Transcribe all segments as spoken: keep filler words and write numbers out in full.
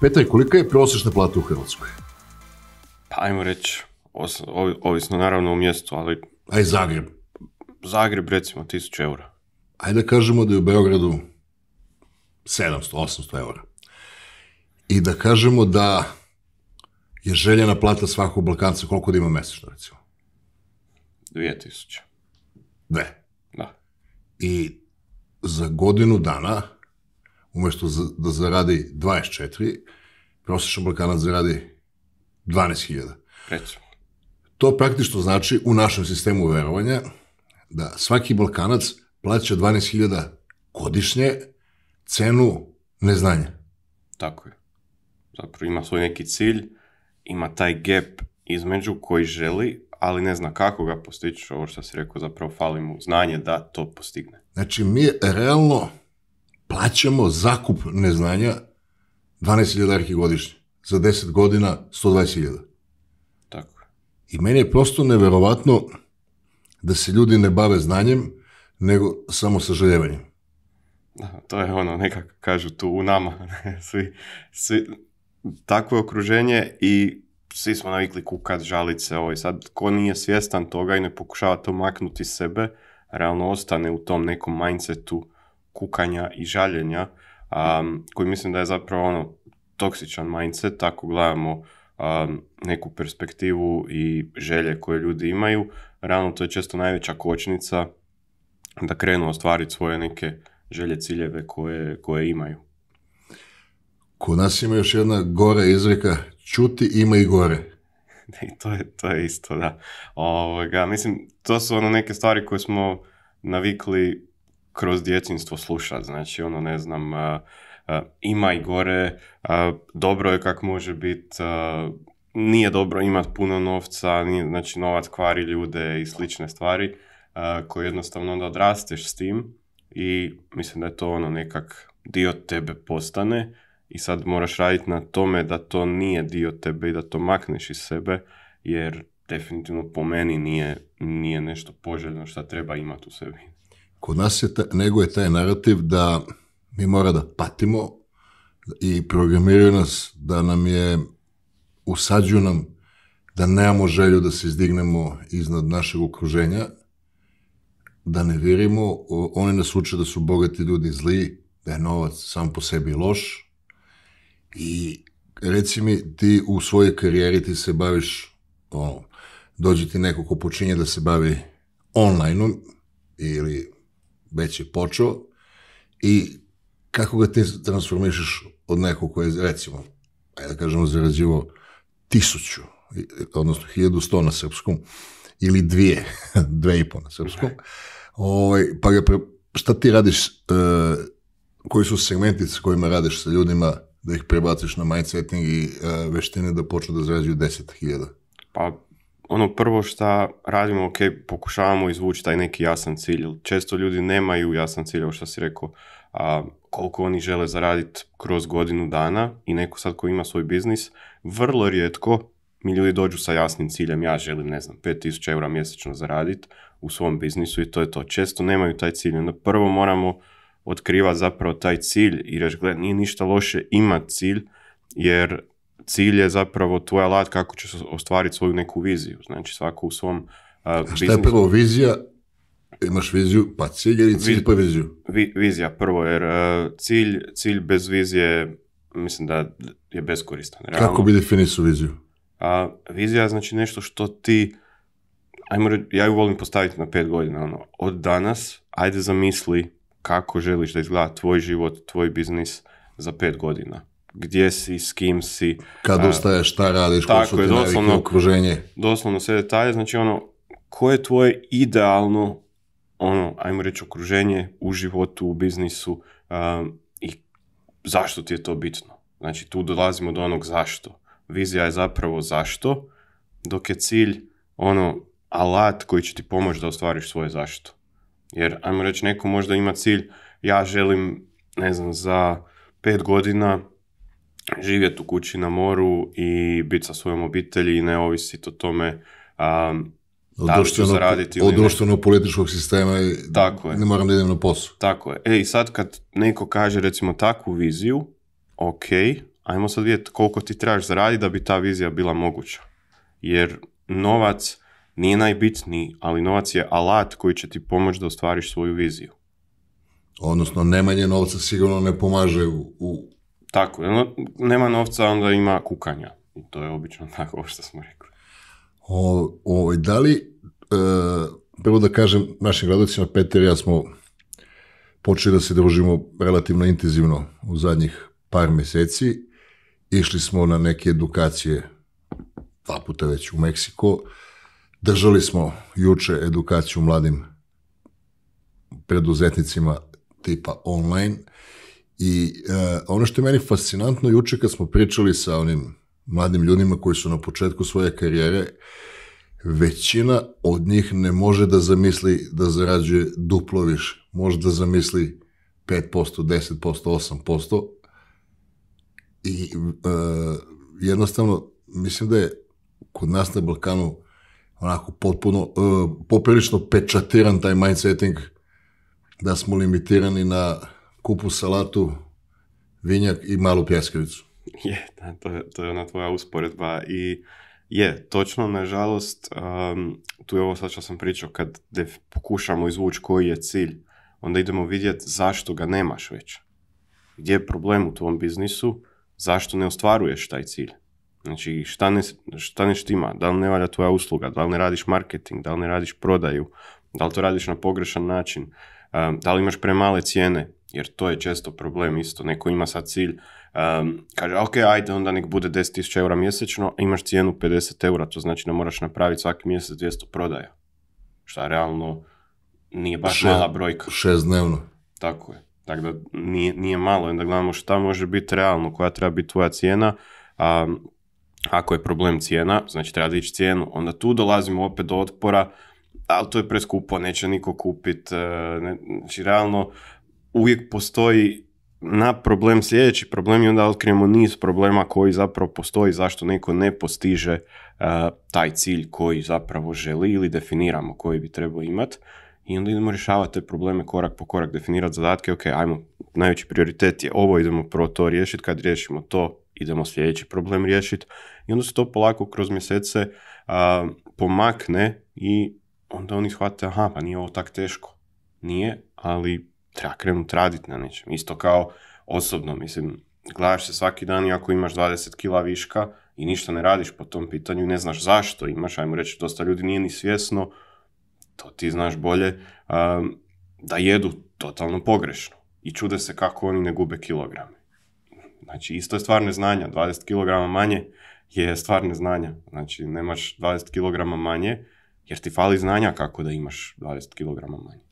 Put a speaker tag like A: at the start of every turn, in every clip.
A: Petar, kolika je prosječna plata u Hrvatskoj?
B: Pa ajmo reći, os, ovisno naravno u mjestu, ali...
A: Aj Zagreb.
B: Zagreb recimo tisuću eura.
A: Ajde da kažemo da je u Beogradu sedamsto osamsto eura. I da kažemo da je željena plata svakog Balkanca koliko da ima mesečno, recimo?
B: Dvije tisuće.
A: Dve.
B: Da.
A: I za godinu dana, umjesto da zaradi dvadeset četiri, prosječan Balkanac zaradi dvanaest hiljada.
B: Recimo.
A: To praktično znači u našem sistemu verovanja da svaki Balkanac plaća dvanaest hiljada godišnje cenu neznanja.
B: Tako je. Zapravo ima svoj neki cilj, ima taj gap između koji želi, ali ne zna kako ga postići, ovo što si rekao, zapravo fali mu znanje da to postigne.
A: Znači, mi realno plaćamo zakup neznanja dvanaest hiljada marki godišnje. Za deset godina sto dvadeset hiljada.
B: Tako je.
A: I meni je prosto neverovatno da se ljudi ne bave znanjem, nego samo sažaljevanjem.
B: Da, to je ono, nekako kažu tu u nama. svi, svi, takvo je okruženje i svi smo navikli kukat, žalit se. Ovo. I sad, ko nije svjestan toga i ne pokušava to maknuti iz sebe, realno ostane u tom nekom mindsetu kukanja i žaljenja, um, koji mislim da je zapravo ono toksičan mindset, tako gledamo um, neku perspektivu i želje koje ljudi imaju. Realno to je često najveća kočnica da krenu ostvariti svoje neke želje, ciljeve koje, koje imaju.
A: Kod nas ima još jedna gore izreka, čuti ima i gore.
B: I to je, to je isto, da. Ovoga, mislim, to su ono neke stvari koje smo navikli kroz djetinjstvo slušati. Znači, ono, ne znam, uh, uh, ima i gore, uh, dobro je kak može biti, uh, nije dobro imati puno novca, nije, znači novac kvari ljude i slične stvari, uh, koje jednostavno onda odrasteš s tim i mislim da je to ono nekak dio tebe postane i sad moraš raditi na tome da to nije dio tebe i da to makneš iz sebe, jer definitivno po meni nije, nije nešto poželjno što treba imati u sebi.
A: Kod nas je ta, nego je taj narativ da mi mora da patimo i programiraju nas da nam je, usađuju nam da nemamo želju da se izdignemo iznad našeg okruženja, da ne vjerimo, oni nas uče da su bogati ljudi zli, da je novac sam po sebi loš i reci mi ti u svojoj karijeri ti se baviš, ono, dođe ti neko ko počinje da se bavi online-om ili već je počeo i kako ga ti transformišeš od nekog koji je, recimo, ajde da kažemo, zarađivo tisuću, odnosno hiljadu sto na srpskom, ili dvije, dve i po na srpskom, ovaj, pa ga pre, šta ti radiš, uh, koji su segmenti s kojima radiš sa ljudima, da ih prebaciš na mindsetting i uh, veštine da počnu da zarađuju deset hiljada?
B: Pa, ono prvo što radimo, ok, pokušavamo izvući taj neki jasan cilj. Često ljudi nemaju jasan cilj, ovo što si rekao, a, koliko oni žele zaraditi kroz godinu dana i neko sad ko ima svoj biznis, vrlo rijetko mi ljudi dođu sa jasnim ciljem, ja želim, ne znam, pet tisuća eura mjesečno zaraditi u svom biznisu i to je to. Često nemaju taj cilj. Onda prvo moramo otkrivati zapravo taj cilj i reći, gled, nije ništa loše imati cilj, jer cilj je zapravo tvoj alat kako ćeš ostvariti svoju neku viziju. Znači svako u svom uh, biznisu. Šta
A: je prvo vizija? Imaš viziju, pa cilj ili cilj pa viziju?
B: Vi, vizija prvo, jer uh, cilj, cilj bez vizije mislim da je beskoristan. Realno.
A: Kako bi definisao viziju?
B: A vizija znači nešto što ti, ajmo reći, ja ju volim postaviti na pet godina. Ono, od danas, ajde zamisli kako želiš da izgleda tvoj život, tvoj biznis za pet godina. Gdje si, s kim si.
A: Kad ustaješ, šta radiš, koje su ti navike, okruženje.
B: Doslovno sve detalje, znači ono, koje je tvoje idealno, ono, ajmo reći, okruženje u životu, u biznisu um, i zašto ti je to bitno. Znači tu dolazimo do onog zašto. Vizija je zapravo zašto, dok je cilj ono alat koji će ti pomoći da ostvariš svoje zašto. Jer, ajmo reći, neko možda ima cilj, ja želim, ne znam, za pet godina živjeti u kući na moru i biti sa svojom obitelji i ne ovisiti o tome um, da li ću zaraditi ili ne.
A: Od društveno-političkog sistema i
B: tako
A: ne moram da idem na posao.
B: Tako je. E, i sad kad neko kaže, recimo, takvu viziju, ok, ajmo sad vidjeti koliko ti trebaš zaraditi da bi ta vizija bila moguća. Jer novac nije najbitniji, ali novac je alat koji će ti pomoći da ostvariš svoju viziju.
A: Odnosno, nemanje novca sigurno ne pomaže u... u...
B: Tako, no, nema novca, onda ima kukanja. I to je obično tako, ovo što smo rekli.
A: O, o, da li, e, prvo da kažem, našim gledalcima, Peter i ja smo počeli da se družimo relativno intenzivno u zadnjih par mjeseci. Išli smo na neke edukacije dva puta već u Meksiko. Držali smo juče edukaciju mladim preduzetnicima tipa online. I e, ono što je meni fascinantno, juče kad smo pričali sa onim mladim ljudima koji su na početku svoje karijere, većina od njih ne može da zamisli da zarađuje duplo više. Može da zamisli pet posto, deset posto, osam posto. I e, jednostavno, mislim da je kod nas na Balkanu onako potpuno, e, poprilično pečatiran taj mindsetting da smo limitirani na kupus salatu, vinjak i malu pljeskavicu.
B: Je, da, to, je, to je ona tvoja usporedba i je, točno, nažalost, um, tu je ovo sad što sam pričao, kad def, pokušamo izvući koji je cilj, onda idemo vidjeti zašto ga nemaš već. Gdje je problem u tvom biznisu, zašto ne ostvaruješ taj cilj. Znači, šta ne, šta ne štima, da li ne valja tvoja usluga, da li ne radiš marketing, da li ne radiš prodaju, da li to radiš na pogrešan način, um, da li imaš premale cijene, jer to je često problem isto. Neko ima sad cilj, um, kaže, ok, ajde, onda nek bude deset tisuća eura mjesečno, a imaš cijenu pedeset eura, to znači da moraš napraviti svaki mjesec dvjesto prodaja. Šta realno nije baš Še, mala brojka.
A: Šest dnevno.
B: Tako je. Tako da nije, nije malo. Onda gledamo šta može biti realno, koja treba biti tvoja cijena. Um, ako je problem cijena, znači treba dići cijenu, onda tu dolazimo opet do otpora, ali to je preskupo, neće niko kupiti. Ne, znači realno uvijek postoji na problem sljedeći problem i onda otkrijemo niz problema koji zapravo postoji, zašto neko ne postiže uh, taj cilj koji zapravo želi ili definiramo koji bi trebao imati i onda idemo rješavati te probleme korak po korak, definirati zadatke, ok, ajmo, najveći prioritet je ovo, idemo prvo to riješiti, kad riješimo to, idemo sljedeći problem riješiti i onda se to polako kroz mjesece uh, pomakne i onda oni shvate, aha, pa nije ovo tak teško. Nije, ali treba krenuti raditi na nečem. Isto kao osobno, mislim, gledaš se svaki dan i ako imaš dvadeset kila viška i ništa ne radiš po tom pitanju, ne znaš zašto imaš, ajmo reći, dosta ljudi nije ni svjesno, to ti znaš bolje, um, da jedu totalno pogrešno i čude se kako oni ne gube kilograme. Znači, isto je stvar neznanja, dvadeset kilograma manje je stvar neznanja. Znači, nemaš dvadeset kilograma manje, jer ti fali znanja kako da imaš dvadeset kilograma manje.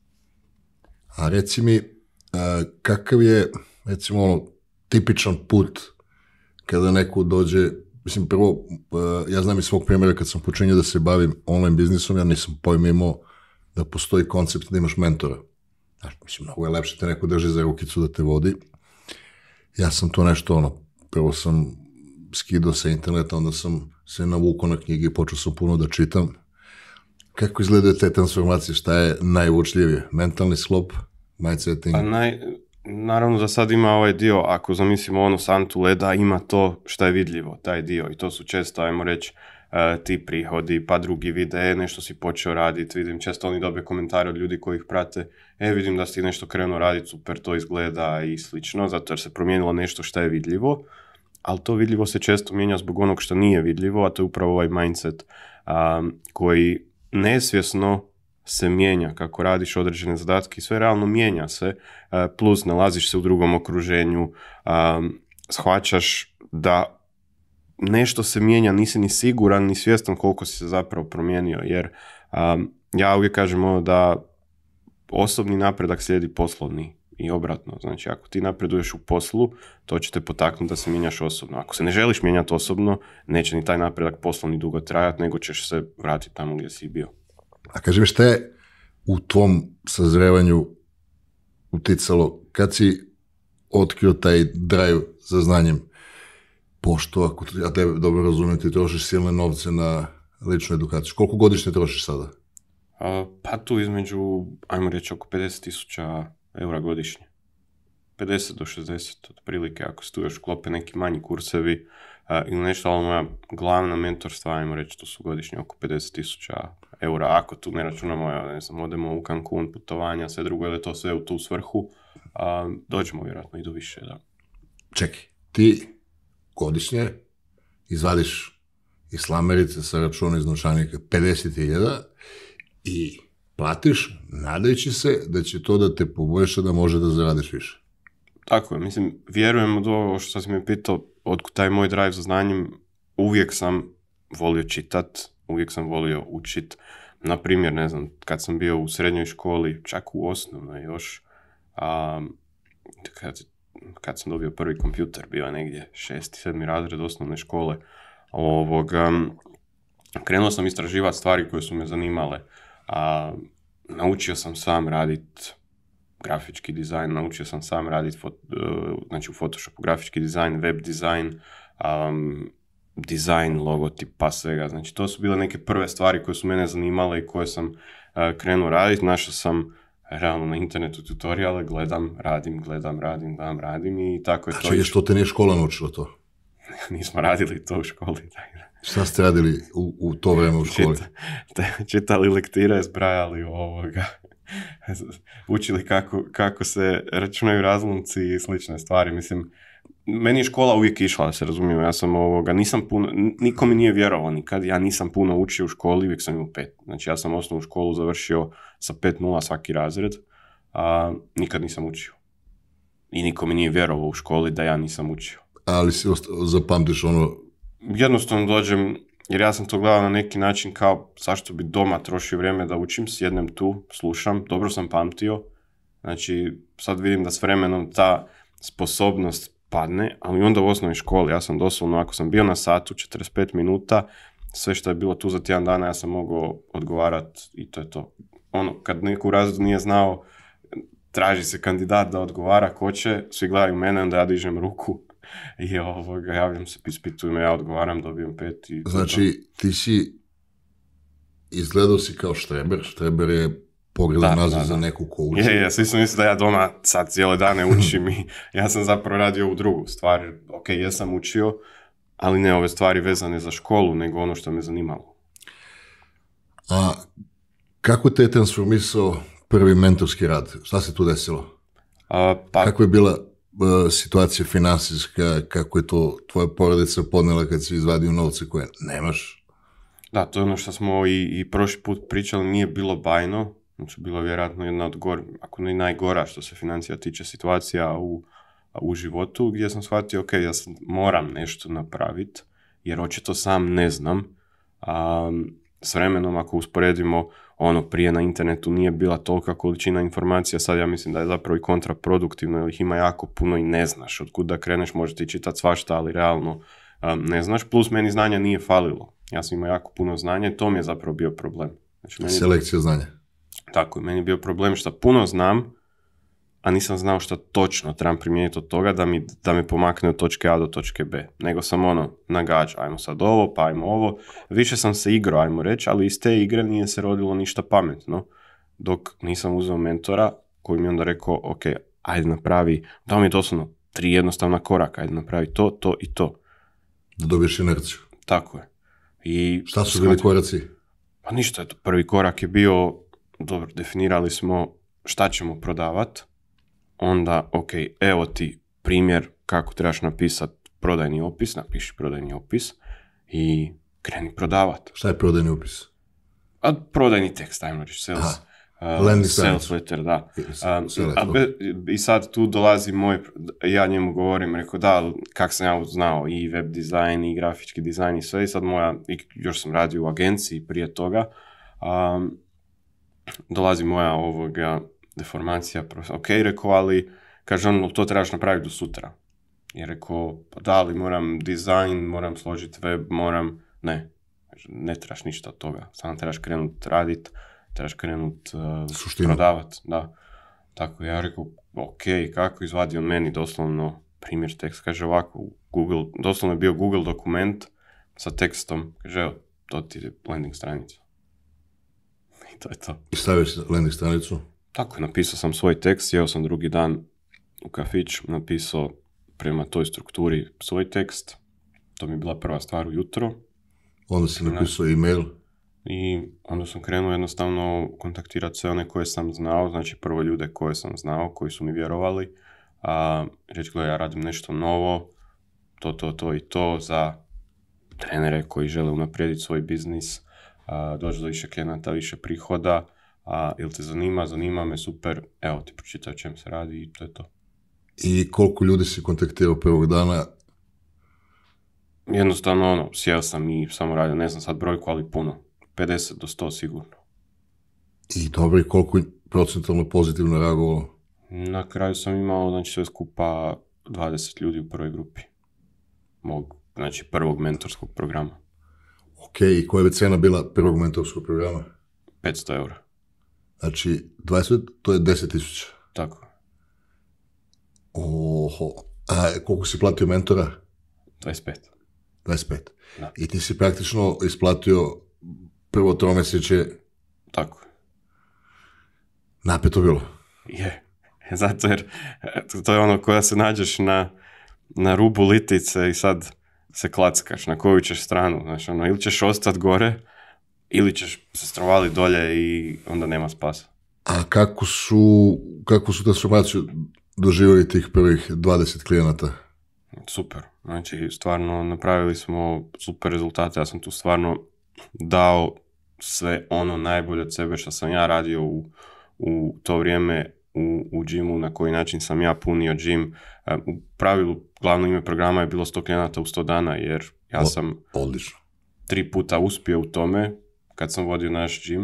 A: A reci mi, kakav je, recimo, ono, tipičan put kada neko dođe, mislim, prvo, ja znam iz svog primjera kad sam počinio da se bavim online biznisom, ja nisam pojma imao da postoji koncept da imaš mentora. Znaš, mislim, mnogo je lepše te neko drži za rukicu da te vodi. Ja sam to nešto, ono, prvo sam skidao sa interneta, onda sam se navukao na knjigi i počeo sam puno da čitam. Kako izgledaju te transformacije? Šta je najuočljivije? Mentalni sklop? Mindsetting?
B: Pa naj, naravno da sad ima ovaj dio, ako zamislimo onu santu leda, ima to šta je vidljivo, taj dio. I to su često, ajmo reći, uh, ti prihodi, pa drugi vide, e, nešto si počeo raditi, vidim, često oni dobiju komentare od ljudi koji ih prate, e, vidim da si nešto krenuo raditi, super, to izgleda i slično, zato jer se promijenilo nešto šta je vidljivo, ali to vidljivo se često mijenja zbog onog što nije vidljivo, a to je upravo ovaj mindset um, koji nesvjesno se mijenja kako radiš određene zadatke i sve realno mijenja se, plus nalaziš se u drugom okruženju, um, shvaćaš da nešto se mijenja, nisi ni siguran, ni svjestan koliko si se zapravo promijenio, jer um, ja uvijek kažem ovo da osobni napredak slijedi poslovni i obratno, znači ako ti napreduješ u poslu, to će te potaknuti da se mijenjaš osobno. Ako se ne želiš mijenjati osobno, neće ni taj napredak poslovni dugo trajati, nego ćeš se vratiti tamo gdje si bio.
A: A kaži mi, šta je u tvom sazrevanju uticalo, kad si otkrio taj drive za znanjem, pošto, ako ja tebe dobro razumijem, ti trošiš silne novce na ličnu edukaciju. Koliko godišnje trošiš sada?
B: Uh, pa tu između, ajmo reći, oko pedeset tisuća eura godišnje. pedeset do šezdeset otprilike, ako se tu još klope neki manji kursevi uh, ili nešto, ali moja glavna mentorstva, ajmo reći, to su godišnje oko pedeset tisuća eura, ako tu ne računamo, ne znam, odemo u Cancun, putovanja, sve drugo, ili to sve u tu svrhu, uh, dođemo vjerojatno i do više, da.
A: Čekaj, ti godišnje izvadiš iz slamerice sa računa iz novčanika pedeset hiljada i platiš, nadajući se da će to da te poboljša da može da zaradiš više.
B: Tako je, mislim, vjerujem od ovo što si me pitao, otkud taj moj drive za znanjem, uvijek sam volio čitat, uvijek sam volio učit. Na primjer, ne znam, kad sam bio u srednjoj školi, čak u osnovnoj još, a, kad, kad sam dobio prvi kompjuter, bio je negdje šesti, sedmi razred osnovne škole, ovoga, krenuo sam istraživati stvari koje su me zanimale. A, naučio sam sam raditi grafički dizajn, naučio sam sam raditi fot, uh, znači u Photoshopu grafički dizajn, web dizajn, um, dizajn logotipa, svega. Znači to su bile neke prve stvari koje su mene zanimale i koje sam uh, krenuo raditi. Našao sam realno na internetu tutoriale, gledam, radim, gledam, radim, dam, radim i tako je to.
A: Znači što te nije škola naučila to?
B: Nismo radili to u školi.
A: Šta ste radili u, u to vreme u školi?
B: Čita, čitali lektire, zbrajali ovoga, učili kako, kako se računaju razlomci i slične stvari. Mislim, meni je škola uvijek išla, da se razumijem, ja sam ovoga, nisam puno, niko mi nije vjerovao nikad, ja nisam puno učio u školi, uvijek sam imao pet. Znači ja sam osnovnu školu završio sa pet nula svaki razred, a nikad nisam učio. I niko mi nije vjerovao u školi da ja nisam učio.
A: Ali si osta- zapamtiš ono...
B: Jednostavno dođem, jer ja sam to gledao na neki način kao zašto bi doma trošio vrijeme da učim, sjednem tu, slušam, dobro sam pamtio, znači sad vidim da s vremenom ta sposobnost padne, ali onda u osnovnoj školi, ja sam doslovno, ako sam bio na satu četrdeset pet minuta, sve što je bilo tu za tjedan dana ja sam mogao odgovarati i to je to. Ono, kad neko u razredu nije znao, traži se kandidat da odgovara ko će, svi gledaju mene, onda ja dižem ruku. I ovoga, javljam se, ispituju me, ja odgovaram, dobijem pet i...
A: Znači, ti si izgledao si kao štreber, štreber je pogledan naziv za neku ko uči.
B: Je, je, svi su mislili da ja doma sad cijele dane učim i ja sam zapravo radio ovu drugu stvar. Ok, jesam učio, ali ne ove stvari vezane za školu, nego ono što me zanimalo.
A: A kako te je transformisao prvi mentorski rad? Šta se tu desilo?
B: A, pa...
A: Kako je bila situacija finansijska, kako je to tvoja porodica podnela kad si izvadio novce koje nemaš?
B: Da, to je ono što smo i, i prošli put pričali, nije bilo bajno, znači bilo je vjerojatno jedna od gor, ako ne najgora što se financija tiče situacija u, u životu, gdje sam shvatio, ok, ja sam, moram nešto napraviti, jer očito sam ne znam. A, s vremenom, ako usporedimo, ono prije na internetu nije bila tolika količina informacija, sad ja mislim da je zapravo i kontraproduktivno, jer ih ima jako puno i ne znaš. Otkud da kreneš, možeš ti čitati svašta, ali realno um, ne znaš, plus meni znanja nije falilo. Ja sam imao jako puno znanja i to mi je zapravo bio problem. Znači, meni
A: selekcija znanja.
B: Tako je, meni je bio problem što puno znam, a nisam znao što točno trebam primijeniti od toga da mi, da me pomakne od točke A do točke B. Nego sam ono, nagađa, ajmo sad ovo, pa ajmo ovo. Više sam se igrao, ajmo reći, ali iz te igre nije se rodilo ništa pametno. Dok nisam uzeo mentora koji mi onda rekao, ok, ajde napravi, dao mi je doslovno tri jednostavna koraka, ajde napravi to, to i to.
A: Da dobiješ inerciju.
B: Tako je. I
A: šta su bili koraci?
B: Pa ništa, eto, prvi korak je bio, dobro, definirali smo šta ćemo prodavati. Onda, ok, evo ti primjer kako trebaš napisati prodajni opis, napiši prodajni opis i kreni prodavati.
A: Šta je prodajni opis?
B: A, prodajni tekst, ajmo reći, sales, uh, sales letter, da. Um, a be, I sad tu dolazi moj, ja njemu govorim, rekao da, kak sam ja znao i web dizajn i grafički dizajn i sve, i sad moja, još sam radio u agenciji prije toga, um, dolazi moja ovoga deformacija, ok, rekao, ali kaže on, to trebaš napraviti do sutra. I rekao, pa da, ali moram dizajn, moram složiti web, moram, ne, ne trebaš ništa od toga, samo trebaš krenuti raditi, trebaš krenuti uh, prodavati, da. Tako, ja rekao, ok, kako, izvadi on meni doslovno primjer tekst, kaže ovako, Google, doslovno je bio Google dokument sa tekstom, kaže, evo, to ti je landing stranica. I to je to.
A: I staviš landing stranicu?
B: Tako je, napisao sam svoj tekst, sjeo sam drugi dan, u kafić, napisao prema toj strukturi svoj tekst. To mi je bila prva stvar ujutro.
A: Onda si napisao e-mail.
B: I onda sam krenuo jednostavno kontaktirati sve one koje sam znao, znači prvo ljude koje sam znao, koji su mi vjerovali, a reći gledaj, ja radim nešto novo, to, to, to i to za trenere koji žele unaprijediti svoj biznis, a, doći do više klijenata, više prihoda, a ili te zanima, zanima me, super, evo ti pročitaj o čem se radi i to je to.
A: I koliko ljudi si kontaktirao prvog dana?
B: Jednostavno, ono, sjeo sam i samo radio, ne znam sad brojku, ali puno. pedeset do sto sigurno.
A: I dobro, i koliko procentalno pozitivno reagovalo?
B: Na kraju sam imao, znači, sve skupa dvadeset ljudi u prvoj grupi. Mog, znači, prvog mentorskog programa.
A: Ok, i koja je cena bila prvog mentorskog programa?
B: petsto eura.
A: Znači, dvadeset, to je deset tisuća.
B: Tako.
A: Oho. A koliko si platio mentora?
B: dvadeset pet.
A: dvadeset pet.
B: Da.
A: I ti si praktično isplatio prvo tromesečje.
B: Tako.
A: Napeto bilo.
B: Je. Zato jer to je ono koja se nađeš na, na rubu litice i sad se klackaš na koju ćeš stranu. Znači, ono, ili ćeš ostati gore, ili ćeš se strovaliti dolje i onda nema spasa.
A: A kako su, kako su transformaciju doživjeli tih prvih dvadeset klijenata?
B: Super. Znači, stvarno napravili smo super rezultate. Ja sam tu stvarno dao sve ono najbolje od sebe što sam ja radio u, u to vrijeme u, u džimu, na koji način sam ja punio džim. U pravilu, glavno ime programa je bilo sto klijenata u sto dana, jer ja sam
A: Odlično.
B: tri puta uspio u tome kad sam vodio naš džim.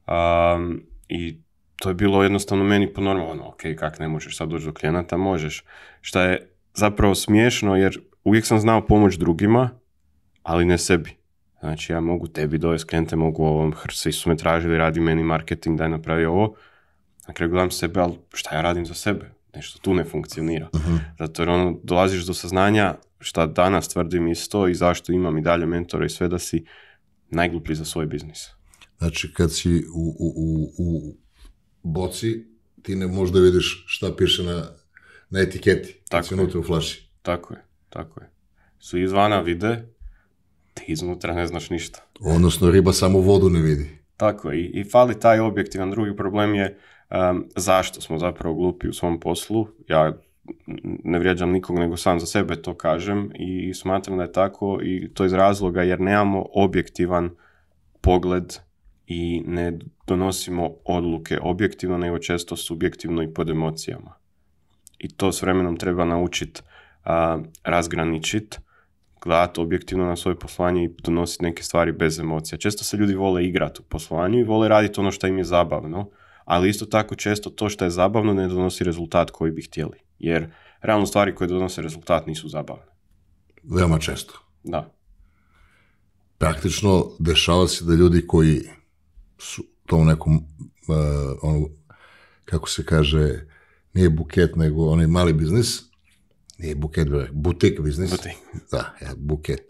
B: Um, I to je bilo jednostavno meni po normalno. Ok, kak ne možeš sad doći do klijenata? Možeš. Šta je zapravo smiješno, jer uvijek sam znao pomoć drugima, ali ne sebi. Znači, ja mogu tebi dovesti klijente, mogu ovom, svi su me tražili, radi meni marketing, daj napravi ovo. Na kraju gledam sebe, ali šta ja radim za sebe? Nešto tu ne funkcionira. Uh-huh. Zato jer ono, dolaziš do saznanja šta danas tvrdim isto i zašto imam i dalje mentora i sve, da si najgluplji za svoj biznis.
A: Znači, kad si u, u, u, u boci, ti ne možeš da vidiš šta piše na, na etiketi. Tako si unutra u flaši.
B: Tako je, tako je. Svi izvana vide, ti iznutra ne znaš ništa.
A: Odnosno, riba samo vodu ne vidi.
B: Tako je. I, i fali taj objektivan. Drugi problem je um, zašto smo zapravo glupi u svom poslu. Ja ne vrijeđam nikog, nego sam za sebe to kažem i smatram da je tako, i to iz razloga jer nemamo objektivan pogled i ne donosimo odluke objektivno, nego često subjektivno i pod emocijama. I to s vremenom treba naučiti uh, razgraničiti, gledati objektivno na svoje poslovanje i donositi neke stvari bez emocija. Često se ljudi vole igrati u poslovanju i vole raditi ono što im je zabavno, ali isto tako često to što je zabavno ne donosi rezultat koji bi htjeli. Jer realno stvari koje donose rezultat nisu zabavne.
A: Veoma često.
B: Da.
A: Praktično dešava se da ljudi koji su to u nekom, uh, ono, kako se kaže, nije buket, nego onaj mali biznis, nije buket, butik biznis.
B: Butik.
A: Da, ja, buket.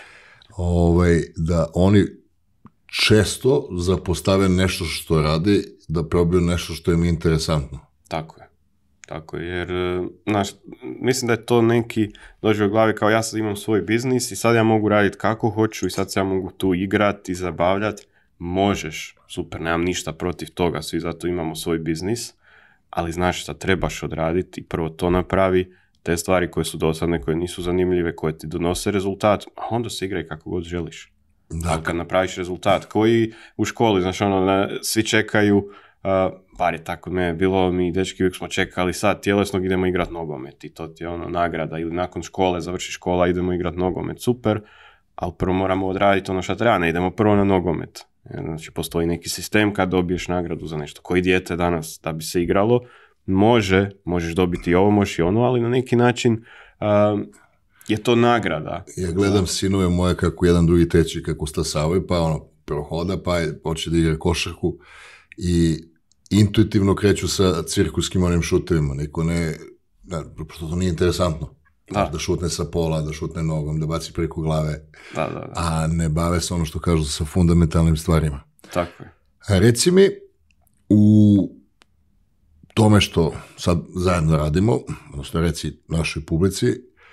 A: Ovaj, da oni često zapostave nešto što radi, da probaju nešto što im je interesantno.
B: Tako je. Tako je, jer, znaš, mislim da je to neki dođe u glavi kao ja sad imam svoj biznis i sad ja mogu raditi kako hoću i sad se ja mogu tu igrati i zabavljati. Možeš, super, nemam ništa protiv toga, svi zato imamo svoj biznis, ali znaš šta trebaš odraditi i prvo to napravi, te stvari koje su dosadne, koje nisu zanimljive, koje ti donose rezultat, a onda se igraj kako god želiš.
A: Da.
B: A kad napraviš rezultat, koji u školi, znaš, ono, na, svi čekaju, uh, bar je tako me bilo, mi dečki uvijek smo čekali sad tjelesnog, idemo igrati nogomet i to ti je ono nagrada, ili nakon škole, završi škola, idemo igrati nogomet, super, ali prvo moramo odraditi ono što treba, ne idemo prvo na nogomet. Znači, postoji neki sistem kad dobiješ nagradu za nešto. Koji dijete danas da bi se igralo, može, možeš dobiti i ovo, možeš i ono, ali na neki način uh, je to nagrada.
A: Ja gledam sinove moje kako jedan drugi treći kako stasavaju, pa ono prohoda, pa počne da igra košarku i intuitivno kreću sa cirkuskim onim šuterima. Niko ne, da, što to nije interesantno. Da. da šutne sa pola, da šutne nogom, da baci preko glave,
B: da, da, da.
A: A ne bave se ono što kažu sa fundamentalnim stvarima.
B: Tako je.
A: Reci mi, u tome što sad zajedno radimo, odnosno reci našoj publici,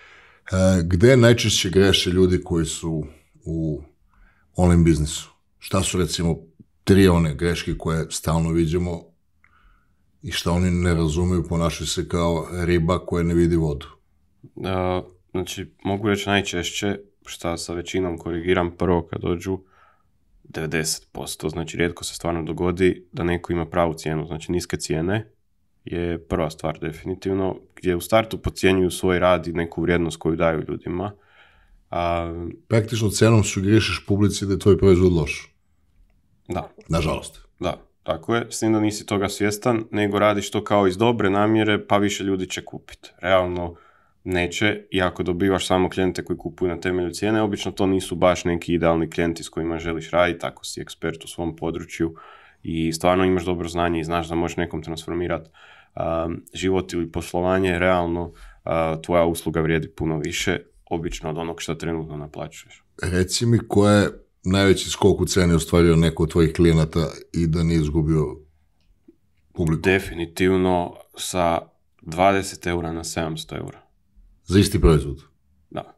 A: gde najčešće greše ljudi koji su u online biznisu? Šta su recimo tri one greške koje stalno viđamo i šta oni ne razumeju, ponašaju se kao riba koja ne vidi vodu?
B: Uh, znači, mogu reći najčešće, šta sa većinom korigiram prvo kad dođu devedeset posto, znači rijetko se stvarno dogodi da neko ima pravu cijenu, znači niske cijene je prva stvar definitivno, gdje u startu podcjenjuju svoj rad i neku vrijednost koju daju ljudima. A,
A: praktično cenom sugerišeš publici da je tvoj proizvod loš.
B: Da.
A: Nažalost.
B: Da, tako je. S tim da nisi toga svjestan, nego radiš to kao iz dobre namjere, pa više ljudi će kupiti. Realno neće, i ako dobivaš samo klijente koji kupuju na temelju cijene, obično to nisu baš neki idealni klijenti s kojima želiš raditi, ako si ekspert u svom području i stvarno imaš dobro znanje i znaš da možeš nekom transformirati uh, život ili poslovanje, realno uh, tvoja usluga vrijedi puno više, obično od onog što trenutno naplaćuješ.
A: Reci mi ko je najveći skok u ceni ostvario neko od tvojih klijenata i da nije izgubio publiku?
B: Definitivno sa dvadeset eura na sedamsto eura.
A: Za isti proizvod?
B: Da.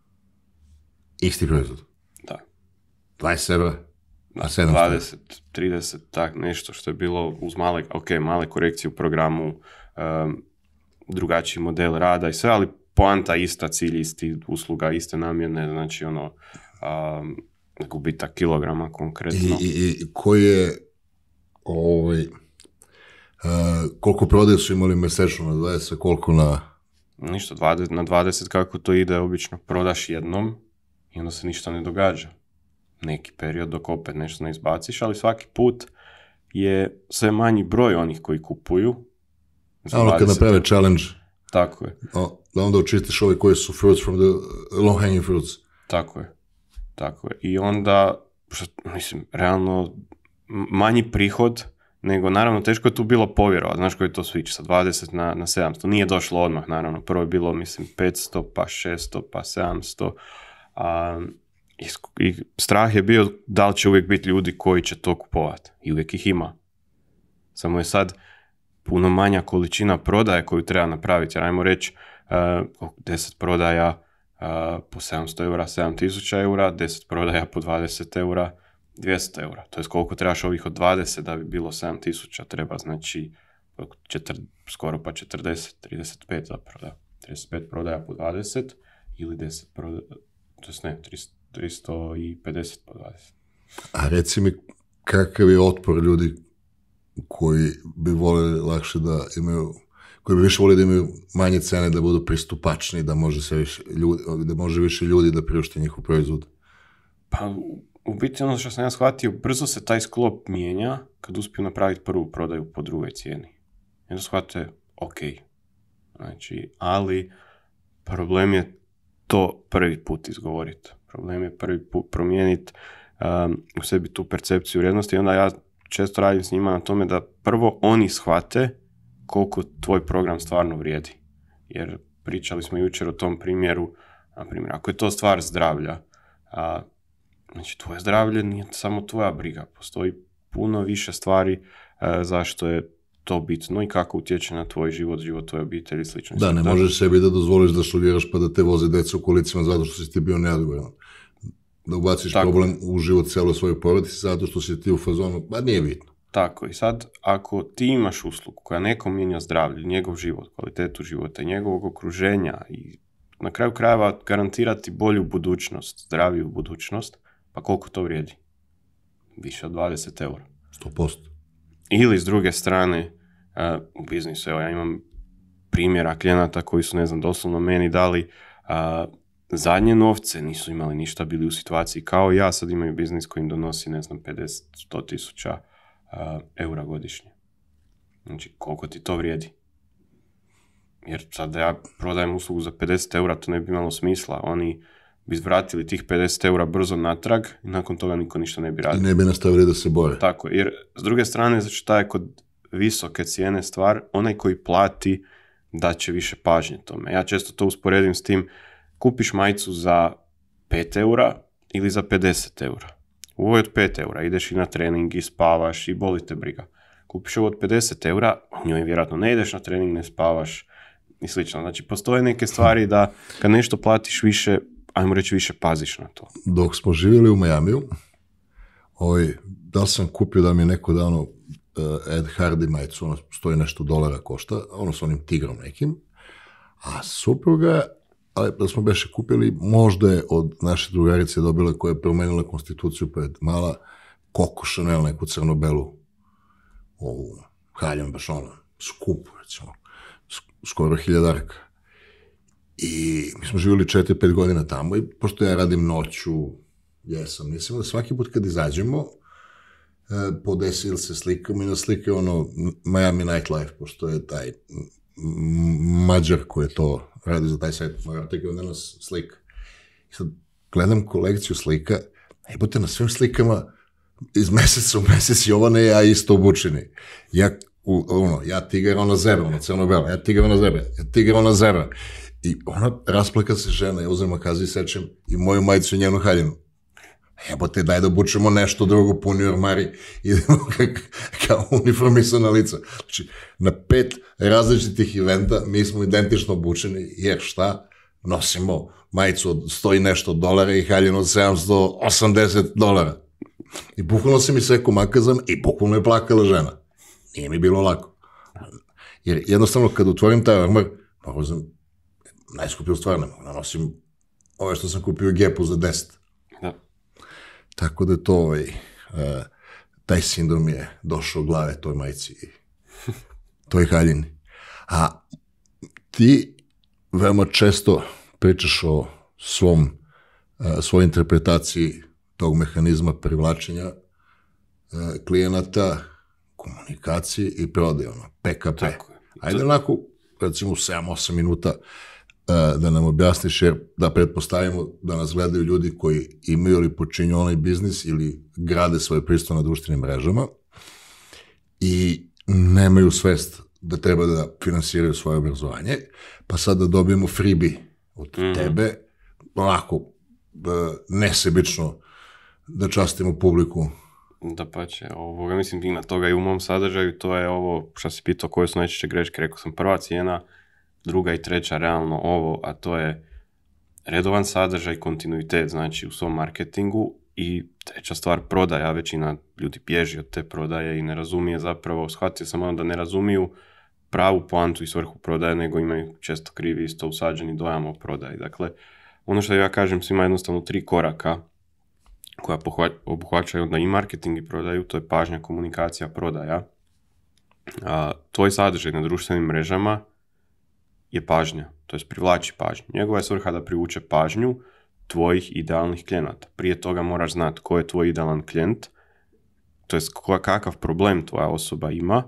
A: Isti proizvod?
B: Da.
A: dvadeset eura?
B: Da, dvadeset, trideset, tak, nešto što je bilo uz male, ok, male korekcije u programu, um, drugačiji model rada i sve, ali poanta ista, cilj isti, usluga iste namjene, znači ono, um, gubitak kilograma konkretno.
A: I, i, i koji je, ovaj, uh, koliko prodaje su imali mjesečno na dvadeset, koliko na...
B: Ništa, dvadeset, na dvadeset kako to ide, obično prodaš jednom i onda se ništa ne događa. Neki period dok opet nešto ne izbaciš, ali svaki put je sve manji broj onih koji kupuju.
A: Ono kad naprave challenge.
B: Tako je.
A: O, da onda očistiš ove koji su fruits from the low hanging fruits.
B: Tako je. Tako je. I onda, što, mislim, realno manji prihod, nego naravno teško je tu bilo povjerovati. Znaš koji je to switch sa dvadeset na, na sedamsto. Nije došlo odmah, naravno. Prvo je bilo, mislim, petsto, pa šesto, pa sedamsto. A, i, i strah je bio da li će uvijek biti ljudi koji će to kupovati. I uvijek ih ima. Samo je sad puno manja količina prodaje koju treba napraviti. Jer ajmo reći, uh, deset prodaja uh, po sedamsto eura, sedam tisuća eura, deset prodaja po dvadeset eura, dvjesto eura. To je koliko trebaš ovih od dvadeset da bi bilo sedam tisuća, treba znači četir, skoro pa četrdeset, trideset pet zapravo, da. trideset pet prodaja po dvadeset ili deset prodaja, to je ne, tristo pedeset po dvadeset.
A: A reci mi, kakav je otpor ljudi koji bi voljeli lakše da imaju, koji bi više volili da imaju manje cene, da budu pristupačni, da može, se više ljudi, da može više ljudi da priušte njihov proizvod?
B: Pa, u biti ono što sam ja shvatio, brzo se taj sklop mijenja kad uspiju napraviti prvu prodaju po drugoj cijeni. I onda shvate, ok. Znači, ali problem je to prvi put izgovoriti. Problem je prvi put promijeniti um, u sebi tu percepciju vrijednosti i onda ja često radim s njima na tome da prvo oni shvate koliko tvoj program stvarno vrijedi. Jer pričali smo jučer o tom primjeru, na primjer, ako je to stvar zdravlja, a, znači tvoje zdravlje nije samo tvoja briga, postoji puno više stvari a, zašto je to bitno i kako utječe na tvoj život, život tvoje obitelji i slično.
A: Da, ne možeš sebi da dozvoliš da šugiraš pa da te voze deca u kolicima zato što si ti bio neodgovoran. Da ubaciš tako problem u život cijelo svoju porodici zato što si ti u fazonu, pa nije bitno.
B: Tako, i sad ako ti imaš uslugu koja nekom mijenja zdravlje, njegov život, kvalitetu života, njegovog okruženja i na kraju krajeva garantirati bolju budućnost, zdraviju budućnost, pa koliko to vrijedi? Više od dvadeset eura.
A: sto posto.
B: Ili s druge strane, uh, u biznisu, evo ja imam primjera klijenata koji su, ne znam, doslovno meni dali uh, zadnje novce, nisu imali ništa, bili u situaciji kao ja, sad imaju biznis koji im donosi, ne znam, pedeset do sto tisuća uh, eura godišnje. Znači, koliko ti to vrijedi? Jer sad da ja prodajem uslugu za pedeset eura, to ne bi imalo smisla. Oni bi vratili tih pedeset eura brzo natrag i nakon toga niko ništa ne bi radio.
A: I ne bi nastavili da se bore.
B: Tako, jer s druge strane, znači šta je kod visoke cijene stvar, onaj koji plati da će više pažnje tome. Ja često to usporedim s tim, kupiš majicu za pet eura ili za pedeset eura. U ovoj od pet eura ideš i na trening i spavaš i boli te briga. kupiš ovo od pedeset eura, u njoj vjerojatno ne ideš na trening, ne spavaš i slično. Znači, postoje neke stvari da kad nešto platiš više, ajmo reći više paziš na to.
A: Dok smo živjeli u Majamiju, ovaj, da li sam kupio da mi je neko dano uh, Ed Hardy majicu, ono stoji nešto dolara košta, ono s onim tigrom nekim, a supruga, ali da smo beše kupili, možda je od naše drugarice dobila koja je promenila konstituciju pred mala Coco Chanel, neku crno-belu ovu haljam, baš ono, skupu, recimo, skoro hiljadarka. I mi smo živjeli četiri pet godina tamo i pošto ja radim noću, jesam, mislim da svaki put kad izađemo, eh, podesi ili se slikamo i na slike ono Miami Nightlife, pošto je taj Mađar koji je to radi za taj sajt, moj artik, onda nas slika. I sad gledam kolekciju slika, jebote, na svim slikama iz meseca u mesec Jovane ja isto obučeni. Ja, u, ono, ja tigar, ona zebra, ona crno-bela, ja tigar, ona zebra, ja tigar, ona zebra. I ona rasplaka se žena, ja uzem makazu i sečem i moju majicu i njenu haljinu. Jebote, daj da obučemo nešto drugo, puni ormari, idemo kao uniformisana lica. Znači, na pet različitih eventa mi smo identično obučeni, jer šta? Nosimo majicu od sto i nešto dolara i haljinu od sedamsto osamdeset dolara. I bukvalno se mi sekao makazam i bukvalno je plakala žena. Nije mi bilo lako. Jer jednostavno kad otvorim taj ormar, mogu sam, najskupiju stvar ne mogu, nanosim ove što sam kupio u Gepu za deset. Da. Tako da to ovaj, uh, taj sindrom je došao u glave toj majici i toj haljini. A ti veoma često pričaš o svom, uh, svojoj interpretaciji tog mehanizma privlačenja uh, klijenata, komunikacije i prodaje, ono, P K P. Tako je. Ajde onako, recimo, sedam osam minuta uh, da nam objasniš, jer da pretpostavimo da nas gledaju ljudi koji imaju ili počinju onaj biznis ili grade svoje pristup na društvenim mrežama i nemaju svest da treba da finansiraju svoje obrazovanje, pa sad da dobijemo freebie od mm-hmm. tebe, onako, uh, nesebično da častimo publiku.
B: Da pa će, ovoga, mislim, ima toga i u mom sadržaju, to je ovo, što si pitao koje su najčešće greške, rekao sam prva cijena, druga i treća realno ovo, a to je redovan sadržaj, kontinuitet, znači u svom marketingu, i treća stvar, prodaja. Većina ljudi bježi od te prodaje i ne razumije zapravo, shvatio sam ono da ne razumiju pravu poantu i svrhu prodaje, nego imaju često krivi isto usađeni dojam o prodaji. Dakle, ono što ja kažem, svima jednostavno tri koraka koja obuhvaćaju onda i marketing i prodaju, to je pažnja, komunikacija, prodaja. A, tvoj sadržaj na društvenim mrežama je pažnja, to je privlači pažnju. Njegova je svrha da privuče pažnju tvojih idealnih klijenata. Prije toga moraš znati ko je tvoj idealan klijent, to je kakav problem tvoja osoba ima,